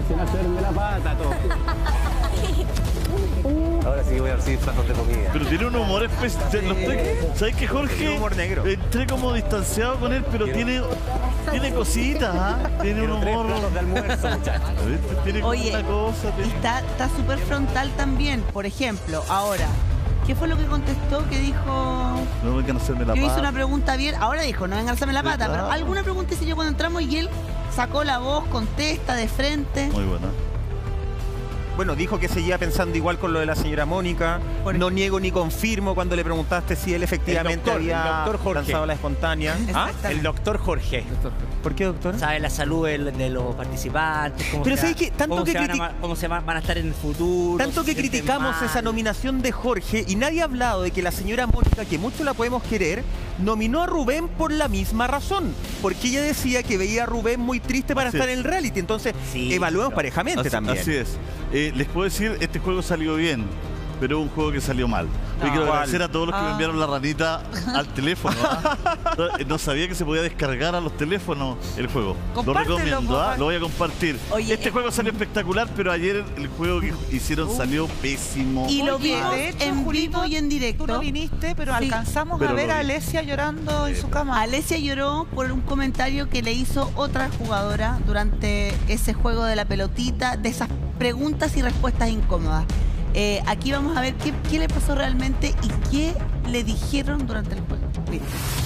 Ahora sí voy a recibir platos de comida. Pero tiene un humor especial. ¿Sabes qué, Jorge? Tiene humor negro. Entré como distanciado con él, pero tiene cositas, ¿ah? Tiene un humor. Platos de almuerzo, muchachos. Tiene como Oye, una cosa. y está súper frontal también. Por ejemplo, ahora, ¿qué fue lo que contestó? Que dijo... No vengan a hacerme la Yo hice pata. una pregunta bien, ahora dijo, no vengan a hacerme la pata, pero Claro. alguna pregunta hice yo cuando entramos y él sacó la voz, contesta de frente. Muy buena. Bueno, dijo que seguía pensando igual con lo de la señora Mónica. No niego ni confirmo cuando le preguntaste si él efectivamente El doctor Jorge. lanzado la espontánea. ¿Ah? El doctor Jorge. ¿Por qué, doctor? Sabe la salud de los participantes. Cómo Pero se ¿sabes va- qué? Tanto cómo que se van a- cómo se van a estar en el futuro. Tanto si que se sienten criticamos mal. esa nominación de Jorge y nadie ha hablado de que la señora Mónica, que mucho la podemos querer, nominó a Rubén por la misma razón. Porque ella decía que veía a Rubén muy triste para Así estar es. en el reality. Entonces, evaluemos parejamente también. Así es. Les puedo decir, este juego salió bien, pero un juego que salió mal. Yo quiero agradecer a todos los que me enviaron la ranita al teléfono. No sabía que se podía descargar a los teléfonos el juego. Lo Compártelo, recomiendo, papá. lo voy a compartir. Oye, este juego salió espectacular, pero ayer el juego que hicieron salió pésimo. Y lo Oye, vimos de hecho, en Julito, vivo y en directo. Tú no viniste, pero Sí. alcanzamos Pero a ver lo a vi. Alesia llorando en su cama. Alesia lloró por un comentario que le hizo otra jugadora durante ese juego de la pelotita, de esas preguntas y respuestas incómodas. Aquí vamos a ver qué le pasó realmente y qué le dijeron durante el juego. Mira.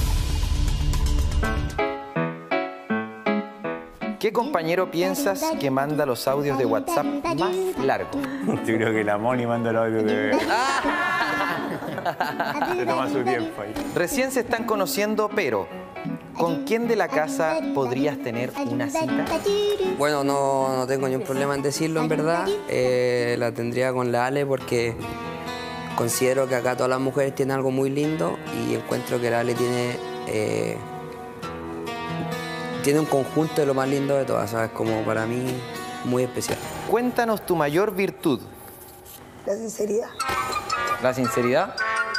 ¿Qué compañero piensas que manda los audios de WhatsApp más largos? Yo creo que la Moni manda el audio de... Se toma su tiempo ahí. Recién se están conociendo, pero ¿con quién de la casa podrías tener una cita? Bueno, no tengo ningún problema en decirlo, en verdad. La tendría con la Ale porque considero que acá todas las mujeres tienen algo muy lindo y encuentro que la Ale tiene un conjunto de lo más lindo de todas, ¿sabes? Como para mí, muy especial. Cuéntanos tu mayor virtud. La sinceridad. ¿La sinceridad?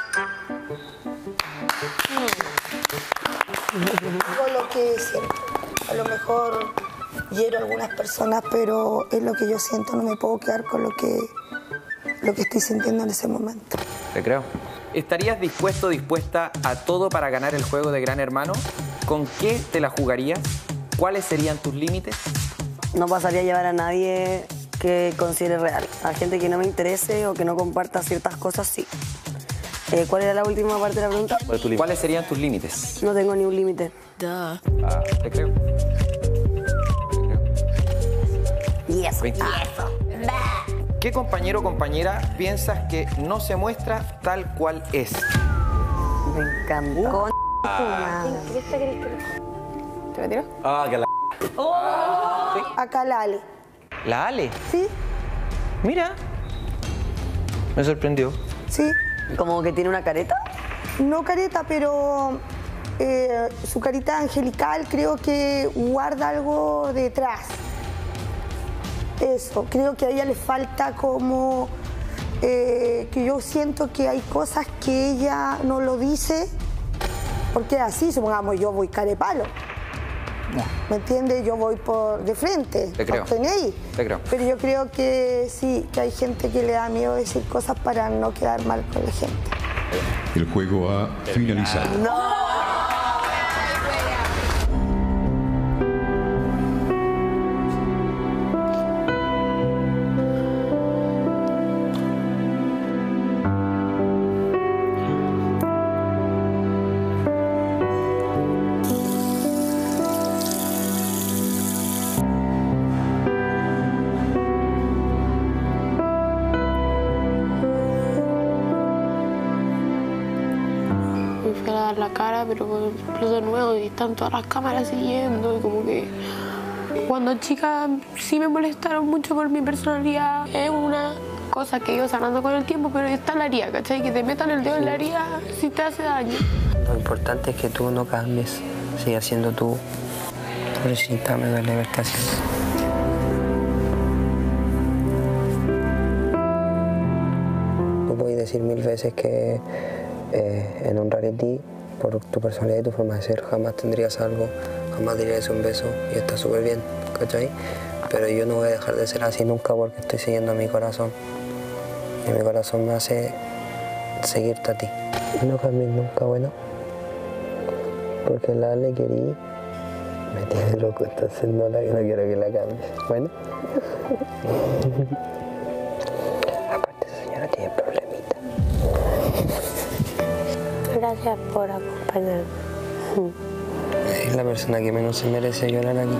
Digo lo que siento. A lo mejor hiero a algunas personas, pero es lo que yo siento. No me puedo quedar con lo que estoy sintiendo en ese momento. Te creo. ¿Estarías dispuesto o dispuesta a todo para ganar el juego de Gran Hermano? ¿Con qué te la jugarías? ¿Cuáles serían tus límites? No pasaría a llevar a nadie que considere real. A gente que no me interese o que no comparta ciertas cosas, sí. ¿Cuál era la última parte de la pregunta? ¿Cuáles serían tus límites? No tengo ni un límite. Te creo. Yes. ¿Qué compañero o compañera piensas que no se muestra tal cual es? Me encantó. ¿Te retiro? Ah, que la... Acá la Ale. ¿La Ale? Sí. Mira. Me sorprendió. Sí. ¿Como que tiene una careta? No careta, pero su carita angelical creo que guarda algo detrás. Eso, creo que a ella le falta como que yo siento que hay cosas que ella no lo dice, porque así, supongamos, yo voy carepalo. ¿Me entiendes? Yo voy de frente. Te creo. ¿Obtenéis? Te creo. Pero yo creo que sí, que hay gente que le da miedo decir cosas para no quedar mal con la gente. El juego ha finalizado. ¡No! La cara, pero de nuevo y están todas las cámaras siguiendo y como que cuando chica sí me molestaron mucho por mi personalidad. Es una cosa que he ido sanando con el tiempo, pero está en la herida, ¿cachai? Que te metan el dedo en la herida si te hace daño. Lo importante es que tú no cambies, sigas siendo tú. Pobrecita, me duele verte así. Tú puedes decir 1000 veces que en un reality, por tu personalidad y tu forma de ser, jamás tendrías algo, jamás dirías un beso y está súper bien, ¿cachai? Pero yo no voy a dejar de ser así nunca porque estoy siguiendo a mi corazón. Y mi corazón me hace seguirte a ti. No cambies nunca, bueno, porque la Ale querí, me tiene loco, entonces no quiero que la cambies, bueno. Aparte esa señora tiene problemita. Gracias por acompañarme. Es la persona que menos se merece llorar aquí.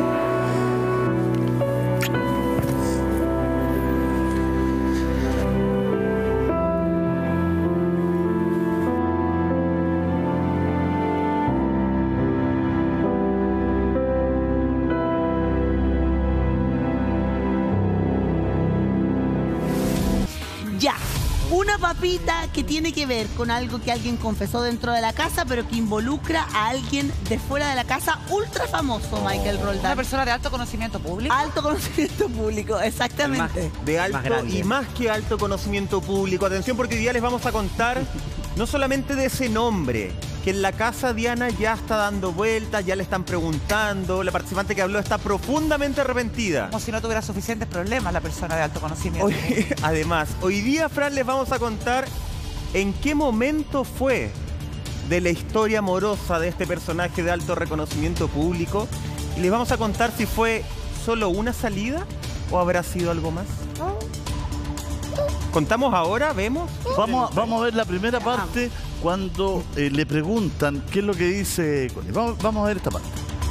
Ya. Una papita que tiene que ver con algo que alguien confesó dentro de la casa, pero que involucra a alguien de fuera de la casa, ultra famoso, Michael Roldán. Una persona de alto conocimiento público. Alto conocimiento público, exactamente. De alto y más que alto conocimiento público. Atención, porque hoy día les vamos a contar no solamente de ese nombre, que en la casa Diana ya está dando vueltas, ya le están preguntando, la participante que habló está profundamente arrepentida. Como si no tuviera suficientes problemas la persona de alto conocimiento. Además, hoy día, Fran, les vamos a contar en qué momento fue de la historia amorosa de este personaje de alto reconocimiento público, y les vamos a contar si fue solo una salida o habrá sido algo más. ¿Contamos ahora? ¿Vemos? Vamos a ver la primera parte cuando le preguntan qué es lo que dice. Vamos a ver esta parte.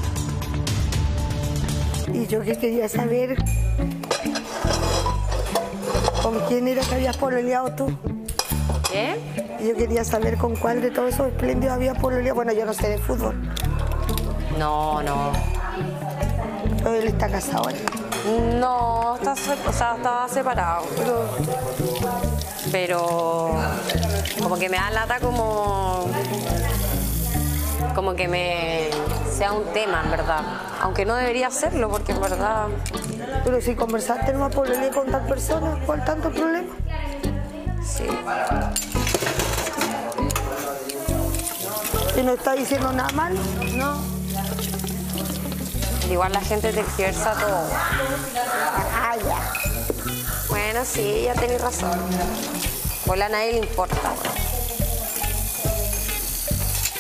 Y yo que quería saber con quién era que habías pololeado tú. ¿Qué? Y yo quería saber con cuál de todos esos espléndidos habías pololeado. Bueno, yo no sé de fútbol. No. Pero él está casado ahora. No, estaba separado. Pero como que me da lata como que me sea un tema, en verdad. Aunque no debería serlo, porque en verdad... Pero si conversaste nomás por leer con tal persona, ¿cuál tanto problema? Sí. ¿Y no está diciendo nada mal? No. Igual la gente tergiversa todo. Ah, ya. Bueno, sí, ya tenés razón. Pues a nadie le importa.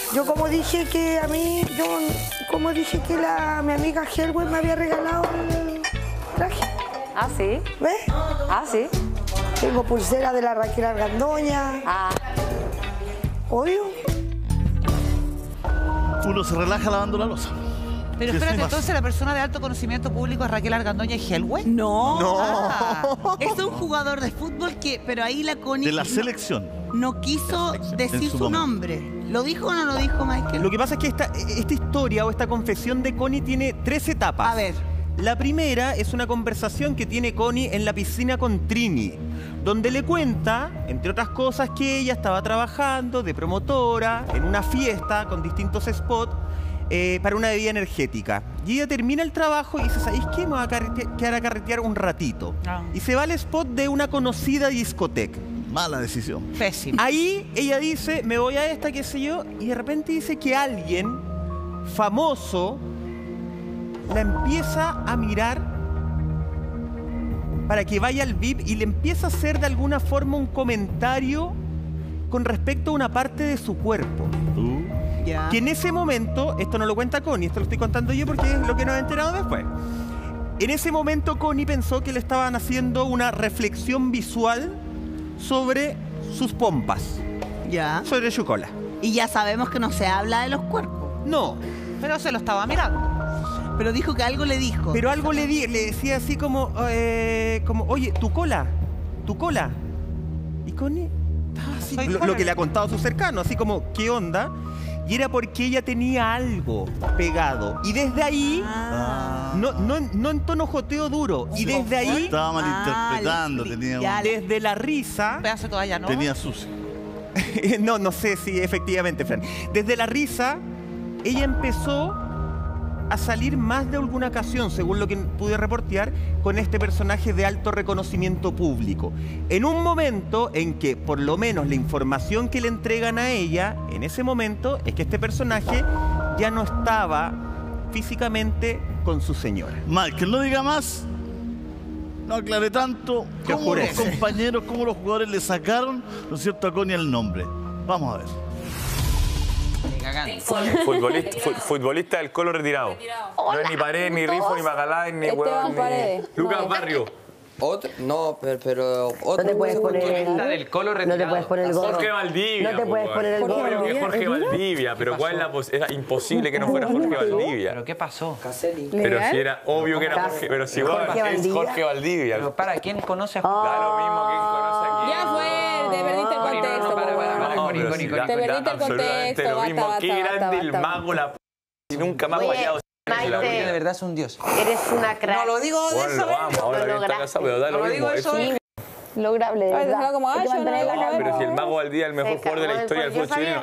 Yo como dije que a mí, como dije que mi amiga Helwell me había regalado el traje. Ah, ¿sí? ¿Ves? Ah, ¿sí? Tengo pulsera de la Raquel Argandoña. Ah. Obvio. Uno se relaja lavando la loza. Pero espérate, entonces la persona de alto conocimiento público es Raquel Argandoña y Helwell. No. No. Ah, es un jugador de fútbol pero ahí la Connie De la selección. no quiso decir En su su nombre. ¿Lo dijo o no lo dijo, Michael? Lo que pasa es que esta historia o esta confesión de Connie tiene 3 etapas. A ver. La primera es una conversación que tiene Connie en la piscina con Trini, donde le cuenta, entre otras cosas, que ella estaba trabajando de promotora en una fiesta con distintos spots para una bebida energética. Y ella termina el trabajo y dice, ¿sabéis qué? Me voy a quedar a carretear un ratito. Y se va al spot de una conocida discoteca. Mala decisión. Pésimo. Ahí ella dice, me voy a esta, qué sé yo, y de repente dice que alguien famoso la empieza a mirar para que vaya al VIP y le empieza a hacer de alguna forma un comentario con respecto a una parte de su cuerpo. Que en ese momento, esto no lo cuenta Connie, esto lo estoy contando yo porque es lo que nos he enterado después. En ese momento Connie pensó que le estaban haciendo una reflexión visual sobre sus pompas. Ya. Sobre su cola. Y ya sabemos que no se habla de los cuerpos. No. Pero se lo estaba mirando. Pero dijo que algo le dijo. Pero algo le decía así como, oye, tu cola. Y Connie estaba así, lo que le ha contado a su cercano, así como, ¿qué onda? Y era porque ella tenía algo pegado. Y desde ahí, no en tono joteo duro. Y desde ahí... Estaba malinterpretando, tenía... Desde la risa... Pedazo de toalla, ¿no? Tenía sucio. no sé si efectivamente, Fran. Desde la risa, ella empezó a salir más de alguna ocasión, según lo que pude reportear, con este personaje de alto reconocimiento público. En un momento en que, por lo menos, la información que le entregan a ella, en ese momento, es que este personaje ya no estaba físicamente con su señora. Michael, no diga más. No aclaré tanto. ¿Cómo los compañeros, cómo los jugadores le sacaron, ¿no es cierto?, a Connie el nombre. Vamos a ver. Futbolista del Colo retirado. No es ni Paredes, ni Rifo, ni Magaláes, ni huevón, ni Lucas Barrio. ¿Otro? No, pero otro. No te puedes poner del Colo retirado. No te puedes poner el gorro. Jorge Valdivia. No te puedes poner el gorro. Obvio que Jorge Valdivia, pero ¿cuál es la posibilidad? Era imposible que no fuera Jorge Valdivia. ¿Pero qué pasó? Pero si era obvio que era Jorge, pero si igual es Jorge Valdivia. Pero para, ¿quién conoce a Da lo mismo quién conoce a quién. Ya fue, te perdiste el contexto. Te perdiste el contexto. Lo mismo, qué grande el mago, la y nunca más fallado. Maite, de verdad es un dios. Eres una crack. No lo digo de Bueno, eso. lo amo, ahora bien está casado, pero da lo mismo. Lograble, de verdad. Déjalo como Hay que gallo, mantener la calma. Pero si el mago Valdivia es el mejor jugador de la historia del fútbol chileno.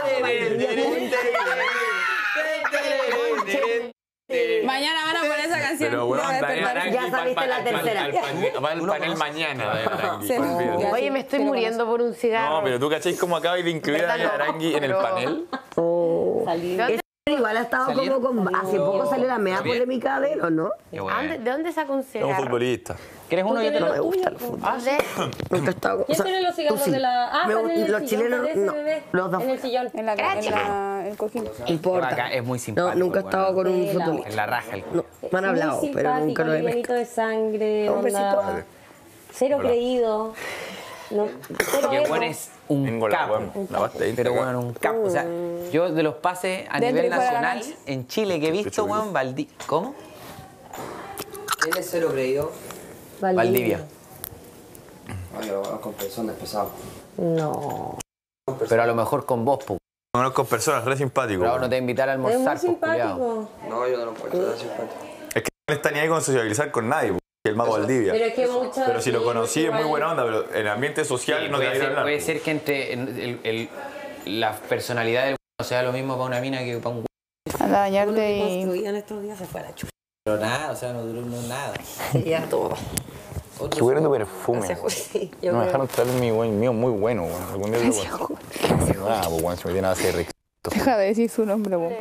Mañana van a poner esa canción. Pero bueno, Ya sabiste la tercera. Va al panel mañana de Arangui. Oye, me estoy muriendo por un cigarro. No, pero tú cacháis cómo acabas de incluir a Arangui en el panel. Igual ha estado como con... Hace poco salió la media polémica de él, ¿o no? Bueno. ¿De dónde saca un Es un cigarro? futbolista. ¿Quieres uno? Yo te No lo me gusta el fútbol. Nunca he estado... ¿Quién tiene los cigarros de la...? Ah, están en el los sillón, chilenos, parece, no. bebé. Los dos. En el sillón. El cojín. No importa. Acá es muy simpático. No, nunca he estado con un futbolista. En la raja. No, me han hablado, pero nunca lo he visto. visto. De sangre, Un besito. onda, cero Hola. creído. No, cero Qué ego. bueno es un Tengo capo. la basta ahí. Pero bueno, un capo. O sea, yo de los pases a Dentro nivel y fuera de la nacional cancha. en Chile que he visto, weón, ¿Cómo? ¿Quién es cero creído? Valdivia. Ay, lo conozco con personas pesadas. No. Pero a lo mejor con vos, po. No conozco personas, re simpático. Pero ahora no te invitar a Es muy almorzar, po, culiao. simpático. No, yo no lo encuentro tan simpático. Es que no está ni ahí con sociabilizar con nadie, el mago Valdivia. Pero es que muchas... Pero si lo conocí es muy buena onda, pero en el ambiente social no te va a ir a hablar. Puede ser que entre la personalidad del no sea lo mismo para una mina que para un A dañarte y... Construían estos días se fue a la chucha. pero nada, o sea, no duró nada. Ya todo. Qué bueno tu perfume. Sí, No me dejaron traer mi mío muy bueno, weón. Algún día te lo voy a nada, pues weón, se me tiene a hacer rico. Deja de decir su nombre, vos.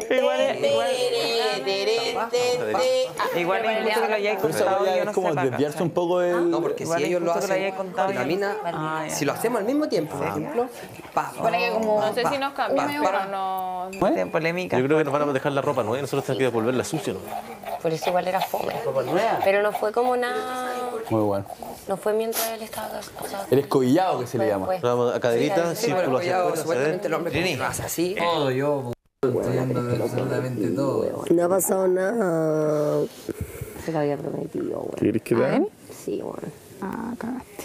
Igual es injusto que lo hayáis Pero esa contado. weá Yo es no como sé para desviarse acá. un poco del... No, porque Igual si es ellos lo justo que lo hacen hayáis contado, con la yo mina, no- si lo hacemos al mismo tiempo, por ejemplo, No sé si nos cambiamos o no. De polémica. Yo creo que nos van a dejar la ropa nueva y nosotros tenemos que devolverla sucia, ¿no? Por eso igual era fome. Pero no fue como nada. Muy bueno. No fue mientras él estaba. O sea, El escobillado que se le llama. Después. A caderita, Sí, círculo hacia afuera, hacia supuestamente el adentro. hombre lo hace así. Todo yo, estoy viendo absolutamente todo. No ha pasado nada. Se lo había prometido, güey. ¿Quieres que vean? Sí, bueno. Ah, cagaste.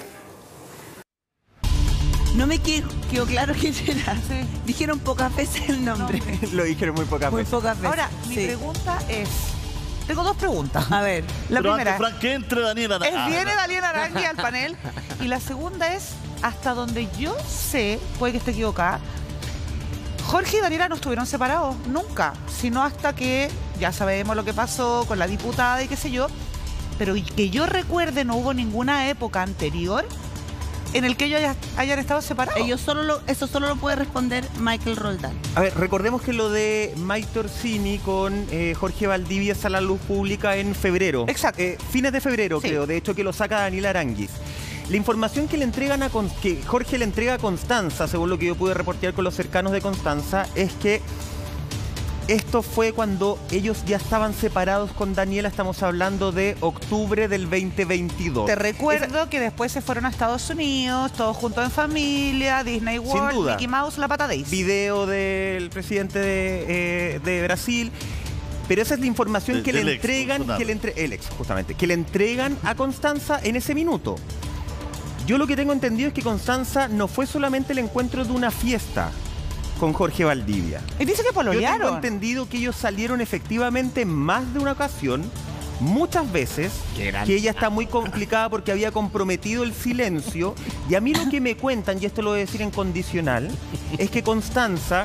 No me quedó claro quién era. Dijeron pocas veces el nombre. Lo dijeron muy pocas veces. Muy pocas veces. Ahora, mi Sí. pregunta es... Tengo dos preguntas. A ver. La Pero primera antes, Frank, que entre Daniela. viene Daniela Arangui al panel. Y la segunda es, hasta donde yo sé, puede que esté equivocada, Jorge y Daniela no estuvieron separados nunca, sino hasta que ya sabemos lo que pasó con la diputada y qué sé yo, pero que yo recuerde no hubo ninguna época anterior en el que ellos hayan estado separados. Eso solo lo puede responder Michael Roldán. A ver, recordemos que lo de Mike Orsini con Jorge Valdivia sale a la luz pública en febrero. Exacto. Fines de febrero, Sí. creo. De hecho, que lo saca Daniel Aranguis. La información que le entregan que Jorge le entrega a Constanza, según lo que yo pude reportear con los cercanos de Constanza, es que esto fue cuando ellos ya estaban separados con Daniela. Estamos hablando de octubre del 2022. Te recuerdo que después se fueron a Estados Unidos, todos juntos en familia, Disney World, duda. Mickey Mouse, la pata Daisy. Video del presidente de Brasil. Pero esa es la información que le entregan, el ex, justamente, que le entregan a Constanza en ese minuto. Yo lo que tengo entendido es que Constanza no fue solamente el encuentro de una fiesta con Jorge Valdivia. Y dice que pololearon. Yo tengo entendido que ellos salieron efectivamente en más de una ocasión, muchas veces, que ella está muy complicada porque había comprometido el silencio. Y a mí lo que me cuentan, y esto lo voy a decir en condicional, es que Constanza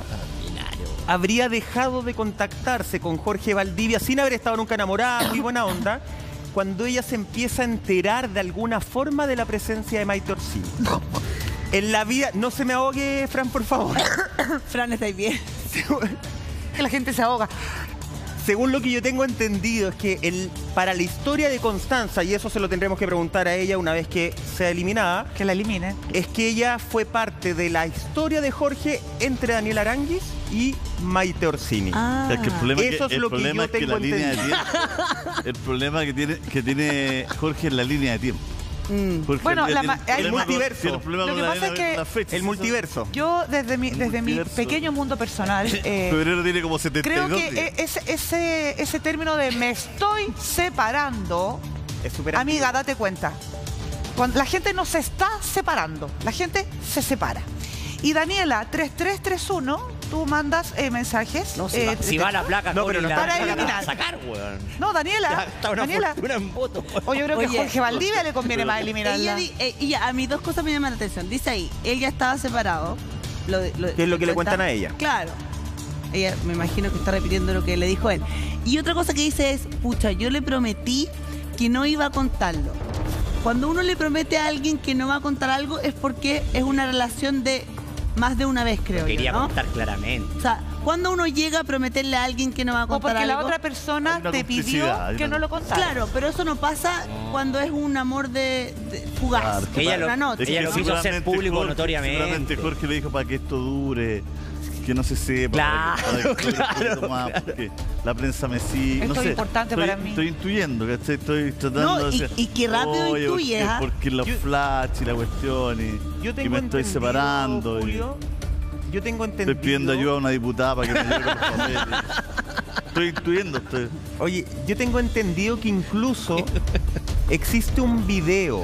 habría dejado de contactarse con Jorge Valdivia sin haber estado nunca enamorada, muy buena onda, cuando ella se empieza a enterar de alguna forma de la presencia de Maite Orsini. En la vida... No se me ahogue, Fran, por favor. Fran, ¿estáis bien? Que la gente se ahoga. Según lo que yo tengo entendido, es que para la historia de Constanza, y eso se lo tendremos que preguntar a ella una vez que sea eliminada, que la eliminen, es que ella fue parte de la historia de Jorge entre Daniel Aranguis y Maite Orsini. Es que el problema Eso es lo que yo tengo la línea de entendido. tiempo, el problema que tiene Jorge es la línea de tiempo. Jorge Bueno, tiene el problema multiverso. con- el problema Lo con que la pasa es línea de que la fecha, el ¿sí? multiverso. Yo, desde mi pequeño mundo personal, Febrero tiene como 72 creo que días. ese término de me estoy separando, es súper amiga, date cuenta. Cuando la gente no se está separando, la gente se separa. Y Daniela, 3331, tú mandas mensajes. No, si va la placa, no, pero no la para placa la van a eliminar. sacar, weón. No, Daniela. Ya está una Daniela. fortuna en votos. O yo creo que Oye, Jorge Valdivia le conviene más eliminarla. A mí dos cosas me llaman la atención. Dice ahí, él ya estaba separado. ¿Qué es lo que le cuentan a ella? Claro. Ella me imagino que está repitiendo lo que le dijo él. Y otra cosa que dice es, pucha, yo le prometí que no iba a contarlo. Cuando uno le promete a alguien que no va a contar algo es porque es una relación de más de una vez, creo Lo quería yo, ¿no? contar claramente. O sea, cuando uno llega a prometerle a alguien que no va a O contar porque la algo, otra persona te pidió complicidad, hay que una- no lo contara. Claro, pero eso no pasa cuando es un amor de fugaz. Claro, Ella lo- Una noche. Es que ella lo quiso hacer seguramente público Jorge- notoriamente. Seguramente Jorge le dijo para que esto dure, que no se sepa. Claro, para que dure un claro, poquito más, claro. porque la prensa me sigue. Esto No es sé, importante estoy, para mí. Estoy intuyendo, ¿cachai? Estoy tratando No, de y- decir, y qué rápido oye, intuyes, ¿ah? porque los flash y la cuestión y Yo y tengo me estoy entendido, separando. Julio, yo tengo entendido... Estoy pidiendo ayuda a una diputada para que me ayude con los papeles. Estoy intuyendo. Oye, yo tengo entendido que incluso existe un video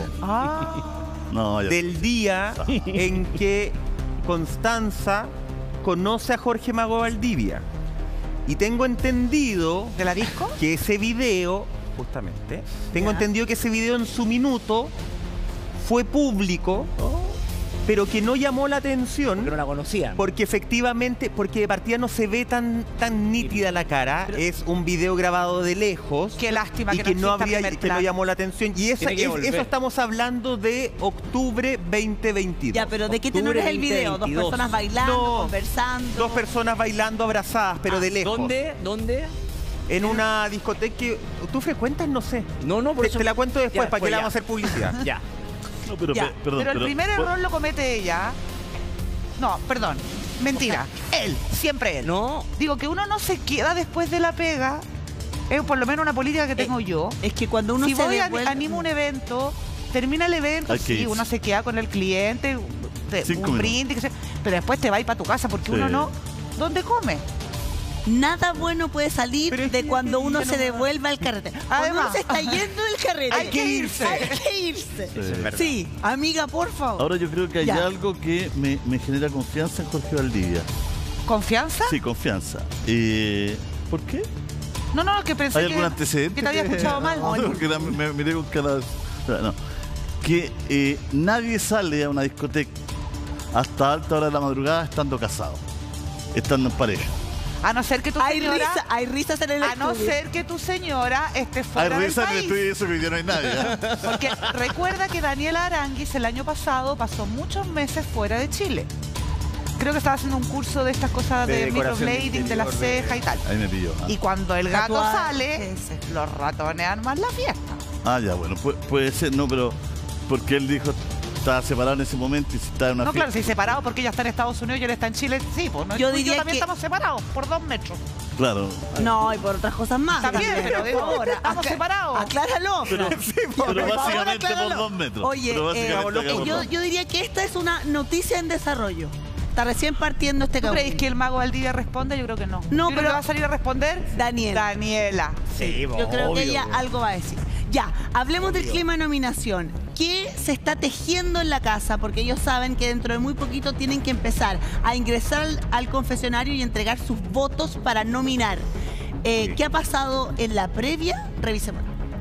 No, ya. del día en que Constanza conoce a Jorge Mago Valdivia. Y tengo entendido... ¿De la disco? Que ese video, justamente, tengo entendido que ese video en su minuto fue público pero que no llamó la atención. Porque no la conocían. Porque efectivamente, porque de partida no se ve tan nítida la cara. Es un video grabado de lejos. Qué lástima y que que no no exista habría, primer que no plano. llamó la atención. Y eso estamos hablando de octubre 2022. Ya, pero ¿de qué tenor es el video? ¿Dos personas bailando, conversando? Dos personas bailando abrazadas, pero de lejos. ¿Dónde? En una discoteca que tú frecuentas, no sé. No, por eso te la cuento después, ya, para que pues le ya. vamos a hacer publicidad. Ya. No, pero, Ya, perdón, pero el primer error lo comete ella. No, perdón. Mentira. Él, siempre él. No. Digo que uno no se queda después de la pega. Es por lo menos una política que tengo yo. Es que cuando uno si se voy devuelve... animo un evento, termina el evento, Hay que sí, irse. uno se queda con el cliente, 5 un minutos. brindis, pero después te vas para tu casa porque Sí. uno no. ¿Dónde come? Nada bueno puede salir de cuando uno se no me devuelve al carrete. Cuando Además, uno se está yendo del carrete. hay que irse. Hay que irse. Eso es verdad. Sí, amiga, por favor. Ahora yo creo que hay Ya. algo que me genera confianza en Jorge Valdivia. ¿Confianza? Sí, confianza. ¿Por qué? No, que pensé ¿Hay algún que antecedente? te había escuchado mal. No, porque me miré con cara... No. Que nadie sale a una discoteca hasta alta hora de la madrugada estando casado, estando en pareja. A no ser que tu señora... Hay risas en el A no estudio. ser que tu señora esté Hay fuera del risa en el país. estudio y eso que hoy día no hay nadie. ¿eh? Porque recuerda que Daniela Aranguis el año pasado pasó muchos meses fuera de Chile. Creo que estaba haciendo un curso de estas cosas De de decoración microblading, de la interior, ceja y tal. Ahí me pilló. Y cuando el gato Tatuaje. sale, los ratones arman la fiesta. Ya, bueno, puede ser, no, pero porque él dijo estaba separado en ese momento y si estaba en una No, fiesta. claro, si separado porque ella está en Estados Unidos y él está en Chile, sí, pues no, Yo tú y diría también que- estamos separados por 2 metros. Claro. No, y por otras cosas más. También, pero digo, ahora, estamos separados. Acláralo. Pero, por pero favor, básicamente por acláralo. 2 metros. Oye, Pero básicamente hagamos yo 2. diría que esta es una noticia en desarrollo. Está recién partiendo este ¿Tú camino. crees que el mago Valdivia responde? Yo creo que no. No, Yo creo pero- que va a salir a responder Daniela. Sí, Yo creo obvio, que ella obvio. algo va a decir. Ya, hablemos del clima de nominación. ¿Qué se está tejiendo en la casa? Porque ellos saben que dentro de muy poquito tienen que empezar a ingresar al confesionario y entregar sus votos para nominar. ¿Qué ha pasado en la previa? Revisemos.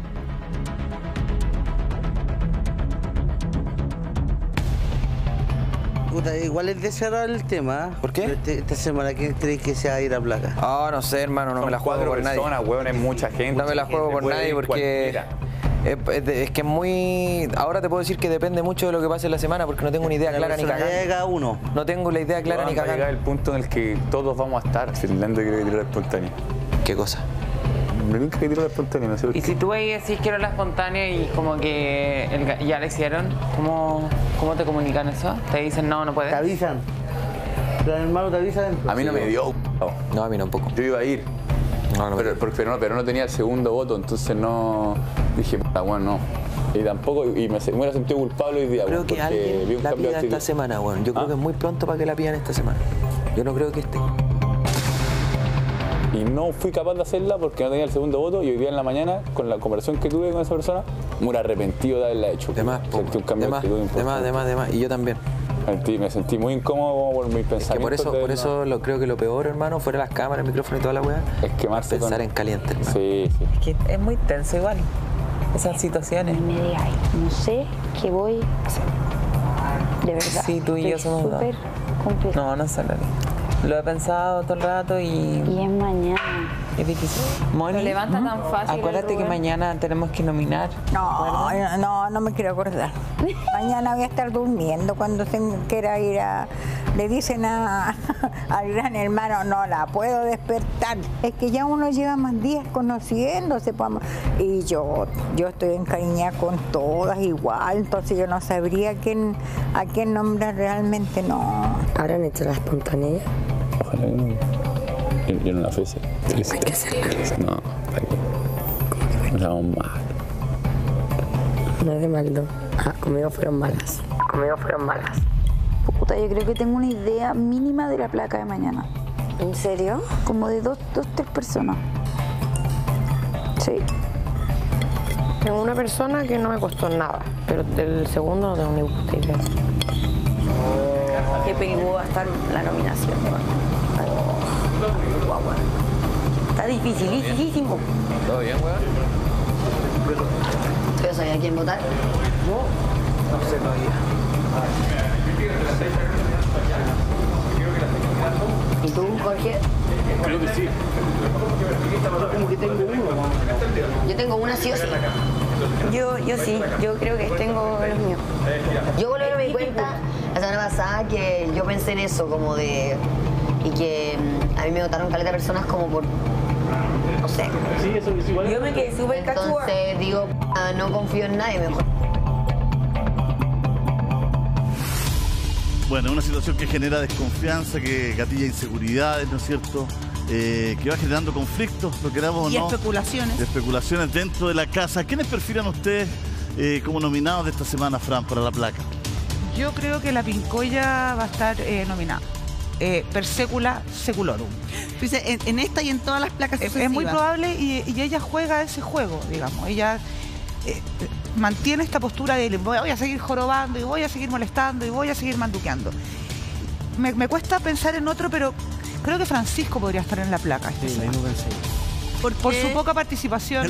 Puta, igual es deseado el tema. ¿Por qué? Esta semana, ¿quién crees que se va a ir a placa? No sé, hermano, no me la juego 4 por nadie. personas, weón, es mucha gente. No me la juego por Puede nadie ir porque cualquiera. es que es muy... Ahora te puedo decir que depende mucho de lo que pase en la semana porque no tengo una idea La clara ni personalidad de cagando. cada uno. No tengo la idea clara ni Va a llegar cagando. el punto en el que todos vamos a estar. Finlandia quiere tirar espontánea. ¿Qué cosa? Nunca quiere tirar espontánea, no sé por Y qué. si tú ahí decís quiero la espontánea y como que ya la hicieron, ¿cómo te comunican eso? ¿Te dicen no Te puedes? avisan. Plan hermano te avisa dentro. A mí no me dio. No, a mí tampoco. Yo iba a ir. Pero no tenía el segundo voto, entonces no. Dije, puta, bueno, no. Y tampoco, y me hubiera sentido culpable hoy día, Creo weón, que porque alguien vi un la cambio de pida esta actitud. semana, bueno. Yo creo que es muy pronto para que la pidan esta semana. Yo no creo que esté. Y no fui capaz de hacerla porque no tenía el segundo voto y hoy día en la mañana, con la conversación que tuve con esa persona, me hubiera arrepentido de haberla hecho. De más, Sentí un cambio de actitud importante. de más. Y yo también. Me sentí muy incómodo por mis pensamientos. Es que por eso creo que lo peor, hermano, fuera las cámaras, el micrófono y toda la weá, es quemarse pensar con... en caliente, hermano. Sí. Es que es muy tenso igual, esas situaciones. Me digáis, no sé qué voy a hacer. De verdad. Sí, tú y yo Estoy somos dos. súper complicado. No sé, lo he pensado todo el rato y Y es mañana. es difícil. Moni, Lo levanta tan fácil el acuérdate que Rubén. mañana tenemos que nominar. No me quiero acordar. Mañana voy a estar durmiendo cuando quiera ir a... Le dicen al gran hermano, no la puedo despertar. Es que ya uno lleva más días conociéndose. Y yo estoy encariñada con todas igual, entonces yo no sabría a quién nombrar realmente, no. ¿Habrán hecho la espontaneidad? Ojalá que no. Yo no la fuese. Hay que hacerla. No, ¿para qué? La vamos mal. No es de maldo. Conmigo fueron malas. Puta, yo creo que tengo una idea mínima de la placa de mañana. ¿En serio? Como de 2, 3 personas. Sí. Tengo una persona que no me costó nada, pero del segundo no tengo ni puta idea. Qué peludo va a estar la nominación. Guau. Está dificilísimo. ¿Todo bien, weón? ¿Pero sabía quién votar? No sé todavía. ¿Y tú, Jorge? Creo que sí. Como que tengo uno. Yo tengo una sí o sí. Yo sí, yo creo que tengo los míos. Yo volví a me di cuenta la semana pasada que yo pensé en eso, como de... Y que a mí me votaron caleta de personas como por... No sé. Sí, eso es igual. Yo me quedé súper cachúa. Entonces digo, no confío en nadie mejor. Bueno, una situación que genera desconfianza, que gatilla inseguridades, ¿no es cierto? Que va generando conflictos, lo queramos o no. Y especulaciones. De especulaciones dentro de la casa. ¿Quiénes perfilan ustedes como nominados de esta semana, Fran, para la placa? Yo creo que la Pincoya va a estar nominada. Per secula seculorum. En esta y en todas las placas es muy probable y ella juega ese juego, digamos. Ella mantiene esta postura de voy a seguir jorobando y voy a seguir molestando y voy a seguir manduqueando. Me cuesta pensar en otro, pero creo que Francisco podría estar en la placa. Por su poca participación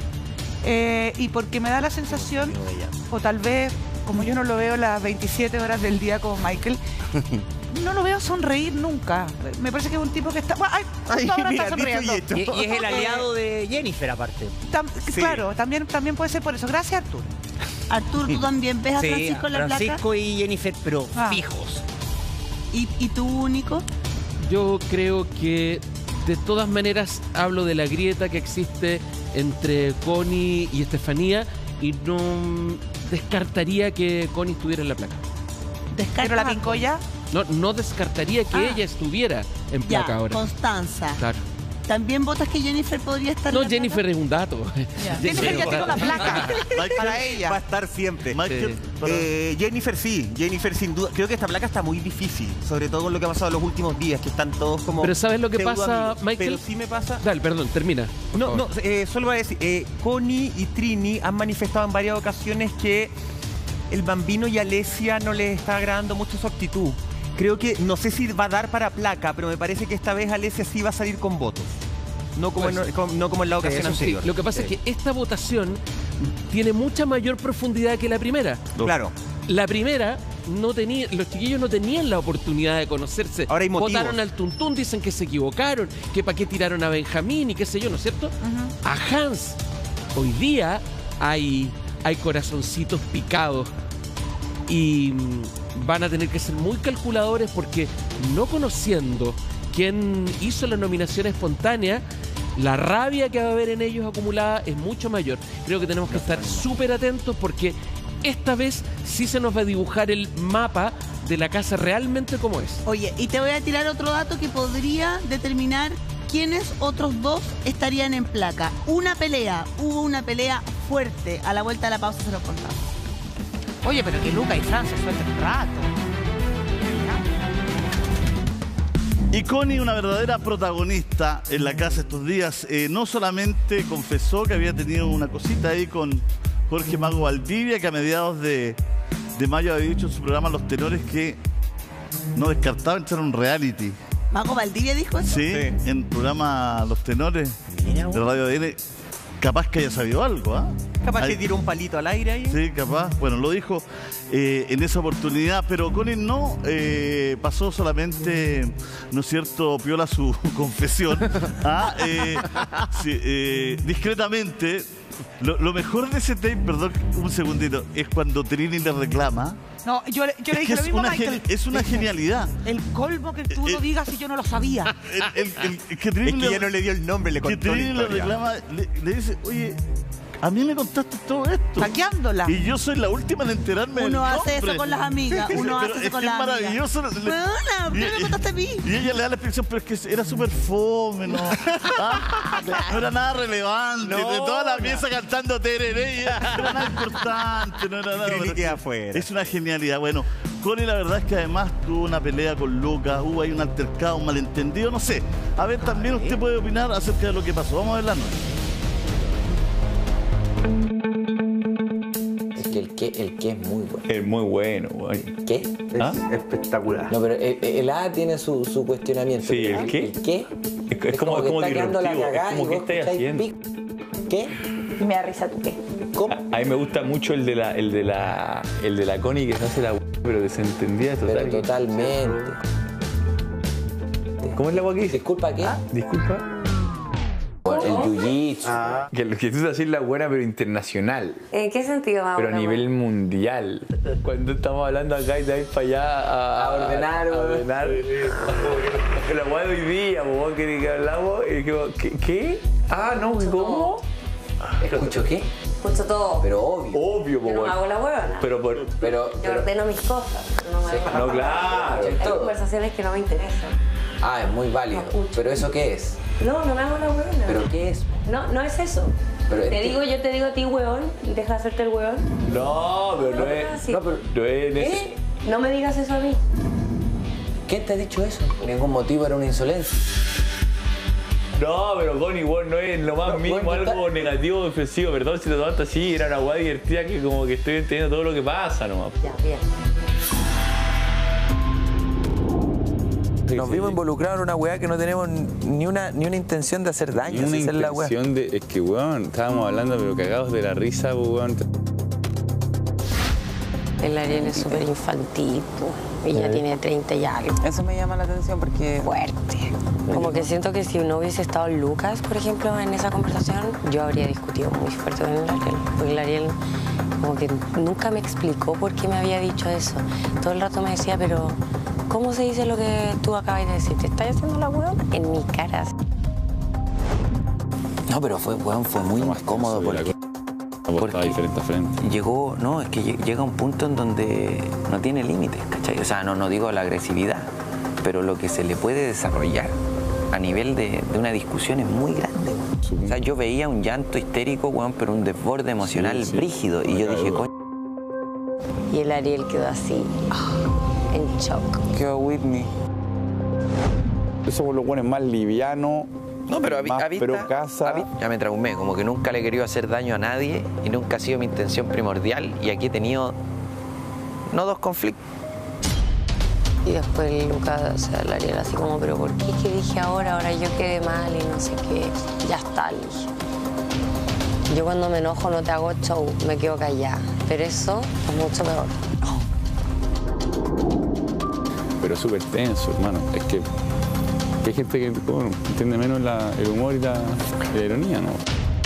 y porque me da la sensación, o tal vez, como yo no lo veo las 27 horas del día como Michael, no lo veo sonreír nunca. Me parece que es un tipo que está... Justo ahora está sonriendo. Y es el aliado de Jennifer, aparte. Sí. Claro, también puede ser por eso. Gracias, Arturo. Arturo, ¿tú también ves a Francisco en la placa? Francisco y Jennifer, pero fijos. ¿Y tú, Nico? Yo creo que de todas maneras hablo de la grieta que existe entre Connie y Estefanía y no descartaría que Connie estuviera en la placa. ¿Pero la Pincoya? No descartaría que ella estuviera en placa ahora. Constanza. Claro. ¿También votas que Jennifer podría estar No, en la Jennifer placa? es un dato. Jennifer ya tengo la placa para ella. Va a estar siempre. Jennifer sí, Jennifer sin duda. Creo que esta placa está muy difícil, sobre todo con lo que ha pasado en los últimos días, que están todos como... Pero ¿sabes lo que pasa, Michael? Pero sí me pasa... Dale, perdón, termina. Solo voy a decir, Connie y Trini han manifestado en varias ocasiones que el Bambino y Alesia no les está agradando mucho su actitud. Creo que, no sé si va a dar para placa, pero me parece que esta vez Alesia sí va a salir con votos. No como, no como en la ocasión anterior. Sí. Lo que pasa es que esta votación tiene mucha mayor profundidad que la primera. Claro. La primera no tenía, los chiquillos no tenían la oportunidad de conocerse. Ahora hay motivos. Votaron al Tuntún, dicen que se equivocaron, que para qué tiraron a Benjamín y qué sé yo, ¿no es cierto? A Hans. Hoy día hay corazoncitos picados y van a tener que ser muy calculadores porque no conociendo quién hizo la nominación espontánea, la rabia que va a haber en ellos acumulada es mucho mayor. Creo que tenemos que estar súper atentos porque esta vez sí se nos va a dibujar el mapa de la casa realmente como es. Oye, y te voy a tirar otro dato que podría determinar quiénes otros dos estarían en placa. Hubo una pelea fuerte. A la vuelta de la pausa se los contamos. Oye, pero que Luca y Fran se suelten un rato. Y Connie, una verdadera protagonista en la casa estos días, no solamente confesó que había tenido una cosita ahí con Jorge Mago Valdivia, que a mediados de mayo había dicho en su programa Los Tenores que no descartaba entrar a un reality. ¿Mago Valdivia dijo eso? Sí, en el programa Los Tenores de Radio ADN. Capaz que haya sabido algo, ¿ah? Capaz que tiró un palito al aire ahí. Sí, capaz. Bueno, lo dijo en esa oportunidad, pero Connie no pasó solamente, ¿no es cierto?, piola su confesión. Discretamente. Lo mejor de ese tape, perdón, un segundito, es cuando Trini le reclama. No, yo le dije lo mismo a Michael. Es una genialidad. El colmo que tú lo digas y yo no lo sabía. Es que ya no le dio el nombre, le contó que Trini le reclama, le dice, oye, a mí me contaste todo esto. Saqueándola. Y yo soy la última en enterarme del nombre. Uno hace eso con las amigas. Uno hace eso con las amigas. Es maravilloso. ¿Por qué me contaste a mí? Y ella le da la explicación, pero es que era súper fome, ¿no? No era nada relevante. De toda la pieza cantando tereré. No era nada importante. No era nada. Afuera. Es una genialidad. Bueno, Connie la verdad es que además tuvo una pelea con Lucas. Hubo ahí un altercado, un malentendido. No sé. A ver, también usted puede opinar acerca de lo que pasó. Vamos a ver la noche. Es que el que es muy bueno. Es muy bueno, güey. ¿Qué? Es espectacular. No, pero el A tiene su cuestionamiento. Sí, ¿el qué? ¿El qué? Es como disruptivo. Es como que estáis haciendo. ¿Qué? Me da risa tu qué. ¿Cómo? A mí me gusta mucho el de la Connie que se hace la Pero desentendida total. Pero totalmente. ¿Cómo es la agua aquí? ¿Disculpa qué? Disculpa. El jiu-jitsu. Que lo que tú haces es la buena, pero internacional. ¿En qué sentido, Mauro? Pero a nivel mundial. Cuando estamos hablando acá y te vas para allá a ordenar. A ordenar. La agua de hoy día, vos que hablamos. Y digo, ¿qué? Ah, no, ¿cómo? ¿Escucho qué? Escucho todo. Pero obvio. Obvio, yo no me hago la huevona. Pero yo ordeno mis cosas. No, claro. Hay conversaciones que no me interesan. Ah, es muy válido. ¿Pero eso qué es? No me hago la huevona. ¿Pero qué es? No es eso. Pero yo te digo a ti, huevón, y deja de hacerte el huevón. No, pero no es. No, pero no es en eso. No me digas eso a mí. ¿Quién te ha dicho eso? Por ningún motivo era una insolencia. No, pero Connie, vos no es lo más mínimo algo negativo o ofensivo. Perdón si te tomaste así, era una guay divertida que como que estoy entendiendo todo lo que pasa nomás. Ya, bien. Nos vimos involucrados en una weá que no tenemos ni una intención de hacer daño. Ni una intención de... Es que, weón, estábamos hablando pero cagados de la risa, weón. El Ariel es súper infantil, y ya tiene 30 y algo. Eso me llama la atención porque... Fuerte. Como que siento que si no hubiese estado Lucas, por ejemplo, en esa conversación, yo habría discutido muy fuerte con el Ariel. Porque el Ariel como que nunca me explicó por qué me había dicho eso. Todo el rato me decía, pero... ¿Cómo se dice lo que tú acabas de decir? ¿Te estás haciendo la huevona? En mi cara. No, pero fue muy incómodo porque frente a frente. Llegó, no, es que llega un punto en donde no tiene límites, ¿cachai? O sea, no digo la agresividad, pero lo que se le puede desarrollar a nivel de una discusión es muy grande. O sea, yo veía un llanto histérico, weón, pero un desborde emocional brígido. Y yo dije, coño. Y el Ariel quedó así, en shock. Quedó Whitney. Somos los buenos más livianos. No, pero pero ya me traumé, como que nunca le he querido hacer daño a nadie y nunca ha sido mi intención primordial. Y aquí he tenido, no dos conflictos. Y después Lucas, o sea, el Ariel así como, pero ¿por qué? ¿Qué dije ahora? Ahora yo quedé mal y no sé qué. Ya está, le dije. Yo cuando me enojo no te hago show, me quedo callada. Pero eso es mucho peor. Pero es súper tenso, hermano. Es que hay gente que bueno, entiende menos el humor y la ironía, ¿no?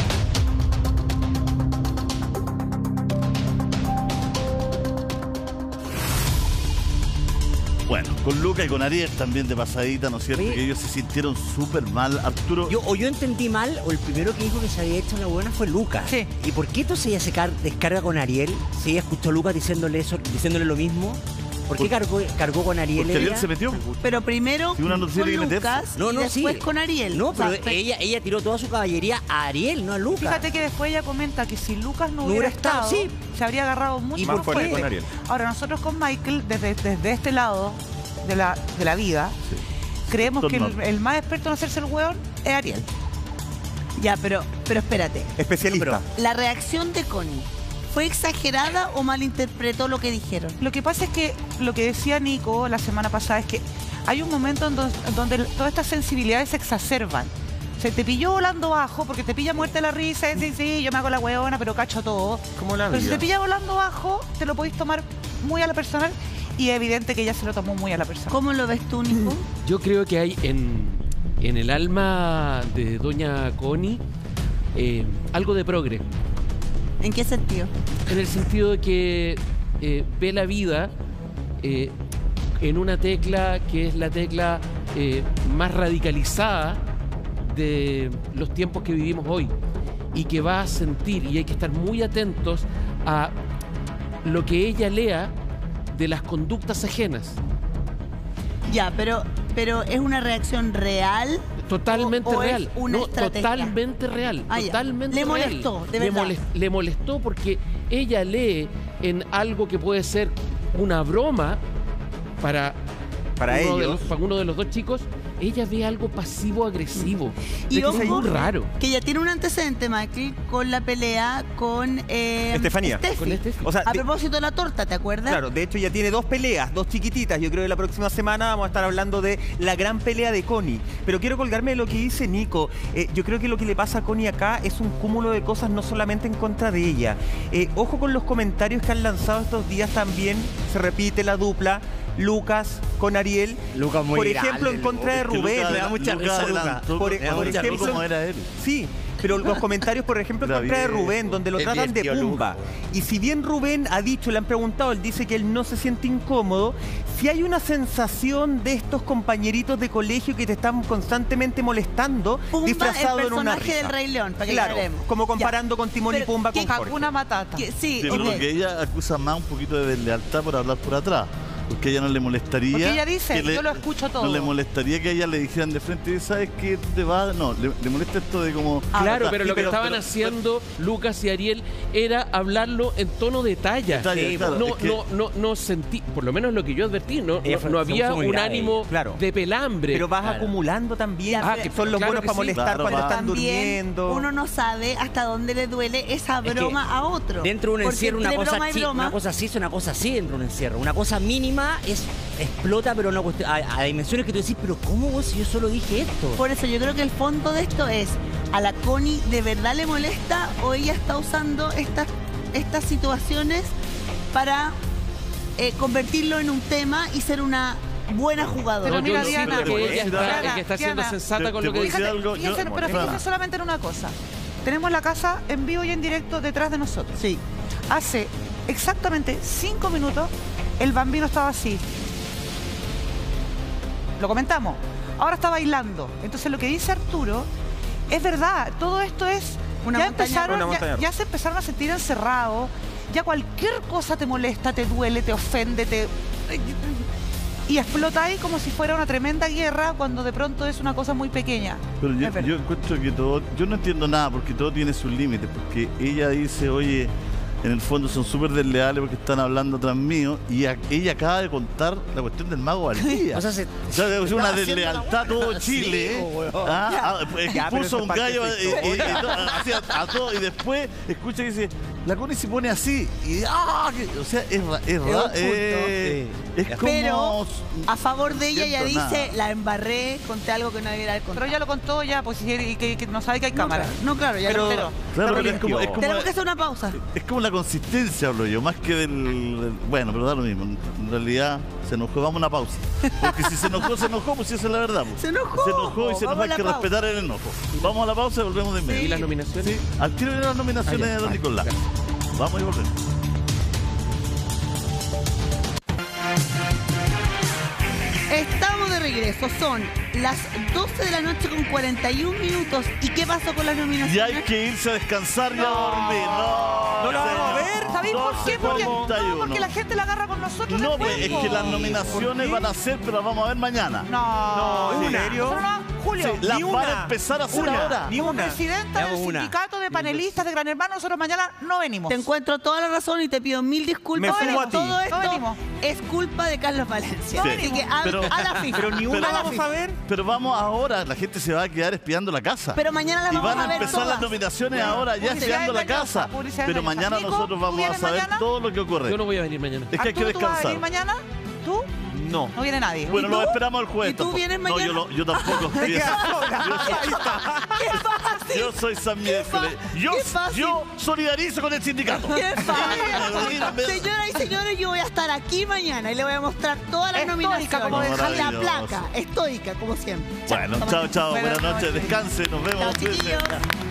Bueno, con Luca y con Ariel también de pasadita, ¿no es cierto? Que ellos se sintieron súper mal. Arturo... Yo entendí mal, o el primero que dijo que se había hecho la buena fue Lucas. Sí. ¿Y por qué entonces ella se descarga con Ariel? Si ella escuchó a Lucas diciéndole lo mismo. ¿Por qué cargó con Ariel? Porque Ariel se metió. Pero primero si no con Lucas y después con Ariel. No, pero ella tiró toda su caballería a Ariel, no a Lucas. Fíjate que después ella comenta que si Lucas no hubiera estado, se habría agarrado mucho más fuerte con Ariel. Ahora, nosotros con Michael, desde este lado de la vida, creemos que el más experto en hacerse el hueón es Ariel. Ya, pero espérate. Especialista. La reacción de Connie, ¿fue exagerada o malinterpretó lo que dijeron? Lo que pasa es que lo que decía Nico la semana pasada es que hay un momento en donde todas estas sensibilidades se exacerban. Se te pilló volando bajo porque te pilla muerte la risa, sí, yo me hago la hueona, pero cacho todo. Como la pero vida. Si te pilla volando bajo, te lo podéis tomar muy a la personal y es evidente que ella se lo tomó muy a la personal. ¿Cómo lo ves tú, Nico? Yo creo que hay en el alma de doña Connie algo de progre. ¿En qué sentido? En el sentido de que ve la vida en una tecla que es la tecla más radicalizada de los tiempos que vivimos hoy y que va a sentir, y hay que estar muy atentos a lo que ella lea de las conductas ajenas. Ya, pero ¿es una reacción real? Totalmente real. Es una estrategia? Totalmente real. Totalmente le real. molestó, de verdad. Le molestó porque ella lee en algo que puede ser una broma para ellos, para uno de los dos chicos, ella ve algo pasivo-agresivo. Y Es ojo, muy raro. que ella tiene un antecedente, Michael, con la pelea con Estefanía. Steffi. Con o sea, a propósito de la torta, ¿te acuerdas? Claro, de hecho ya tiene 2 peleas, 2 chiquititas. Yo creo que la próxima semana vamos a estar hablando de la gran pelea de Connie. Pero quiero colgarme de lo que dice Nico. Yo creo que lo que le pasa a Connie acá es un cúmulo de cosas no solamente en contra de ella. Ojo con los comentarios que han lanzado estos días también. Se repite la dupla. Lucas con Ariel. Lucas muy por grande, ejemplo, en contra de Rubén. Me da mucha risa, Lucas. Por Me da mucha ejemplo, risa. era él. Sí, pero los comentarios, por ejemplo, en contra de Rubén, donde lo Es tratan de divertido, Pumba. Y si bien Rubén ha dicho, le han preguntado, él dice que él no se siente incómodo, si hay una sensación de estos compañeritos de colegio que te están constantemente molestando, Pumba, disfrazado el en una personaje risa. del Rey León, para que Claro, aclaremos. como comparando Ya. con Timón y Pero, Pumba ¿qué- con Jorge. Hakuna Matata. Sí, Yo creo que ella acusa más un poquito de deslealtad por hablar por atrás. Porque a ella no le molestaría. Porque ella dice, que yo lo escucho todo. No le molestaría que a ella le dijeran de frente, ¿sabes qué? Tú te vas. No, le molesta esto de como. Claro, pero Sí, lo que estaban haciendo Lucas y Ariel era hablarlo en tono de talla. De talla, claro, no, es que- no sentí, por lo menos lo que yo advertí, no Ella fue había muy un grave. ánimo Claro. de pelambre. Pero vas Claro. acumulando también. Ah, que son los claro buenos que para sí. molestar Claro, cuando va. están También durmiendo. uno no sabe hasta dónde le duele esa Es que broma a otro. Dentro de un Porque encierro, entre una broma y broma, cosa así es una cosa así dentro de un encierro. Una cosa mínima explota, pero una cuestión, a dimensiones que tú decís, pero ¿cómo vos si yo solo dije esto? Por eso yo creo que el fondo de esto es, ¿a la Connie de verdad le molesta o ella está usando estas situaciones para convertirlo en un tema y ser una buena jugadora? Pero No, mira, yo Diana, siento que ella Diana, es que está siendo Diana, sensata con te lo que puedo dice. decir algo. Fíjense, pero fíjense solamente en una cosa. Tenemos la casa en vivo y en directo detrás de nosotros. Sí. Hace exactamente 5 minutos el Bambino estaba así. Lo comentamos. Ahora está bailando. Entonces lo que dice Arturo es verdad. Todo esto es... Una montaña Ya se empezaron a sentir encerrados. Ya cualquier cosa te molesta, te duele, te ofende, y explota ahí como si fuera una tremenda guerra cuando de pronto es una cosa muy pequeña. Pero Es verdad. yo encuentro que todo. Yo no entiendo nada porque todo tiene sus límites. Porque ella dice, oye, en el fondo son súper desleales porque están hablando tras mío. Y ella acaba de contar la cuestión del mago Valdía. O sea, es una deslealtad todo Chile. Puso un gallo a todo y después escucha y dice, la Connie se pone así. Y, o sea, es raro. Es como. Pero a favor de ella ella siento dice, nada. la embarré, conté algo que no debiera haber contado. Pero ya lo contó ya, pues y que no sabe que hay cámara. No, claro, ya Pero- lo enteró. Claro, Pero pero es como Tenemos que hacer una pausa. Es como la consistencia, hablo yo, más que del... Bueno, pero da lo mismo. En realidad, se enojó. Vamos a una pausa. Porque si se enojó, pues sí, esa es la verdad. Pues. Se enojó. Se enojó y se Vamos nos a hay la que pausa. respetar el enojo. Vamos a la pausa y volvemos de inmediato. ¿Y las nominaciones? Sí, al tiro de las nominaciones de Don Nicolás. Vamos y volvemos. Estamos de regreso, son las 12 de la noche con 41 minutos. ¿Y qué pasó con las Y nominaciones? hay que irse a descansar y a dormir. No lo vamos a ver. ¿Sabéis por qué? Porque, no, 12:41. porque la gente la agarra con nosotros. No, después, pues es po. que las nominaciones van a ser, pero las vamos a ver mañana. No, ¿en una. serio? Nosotros no, Julio, Sí, las ni van una. a empezar a hacer Una. ahora. Ni como una. presidenta del Veamos una. sindicato de panelistas de Gran Hermano, nosotros mañana no venimos. Te encuentro toda la razón y te pido mil disculpas. Me sumo pero a ti. todo No esto venimos. es culpa de Carlos Valencia. Sí. Así que Pero- a la FIFA. Pero ni una A la vamos FIFA. a ver. Pero vamos ahora, la gente se va a quedar espiando la casa. Pero mañana las Y vamos van a a ver empezar todas. las nominaciones Ya. ahora, ya Publicidad espiando la engañosa, casa. publicidad Pero engañosa. mañana Nico, nosotros ¿tú vamos a vienes saber mañana? todo lo que ocurre. Yo no voy a venir mañana. Es que hay que Arturo, ¿tú vas a descansar. venir mañana? ¿Tú? No. No viene nadie. Bueno, ¿Y lo tú? esperamos el jueves. ¿Y tú tampoco. vienes No, mañana? yo tampoco. ¡Qué fácil! Yo soy San Miércoles. ¡Qué fácil! Yo solidarizo con el sindicato. ¡Qué fácil! Señoras y señores, yo voy a estar aquí mañana y le voy a mostrar todas las Estoica, nominaciones. como Y la maravilloso. placa, estoica, como siempre. Bueno, chao, chao. Buenas Buenas noches. noches. Descanse. Nos vemos. Chao, Cuídense. chiquillos.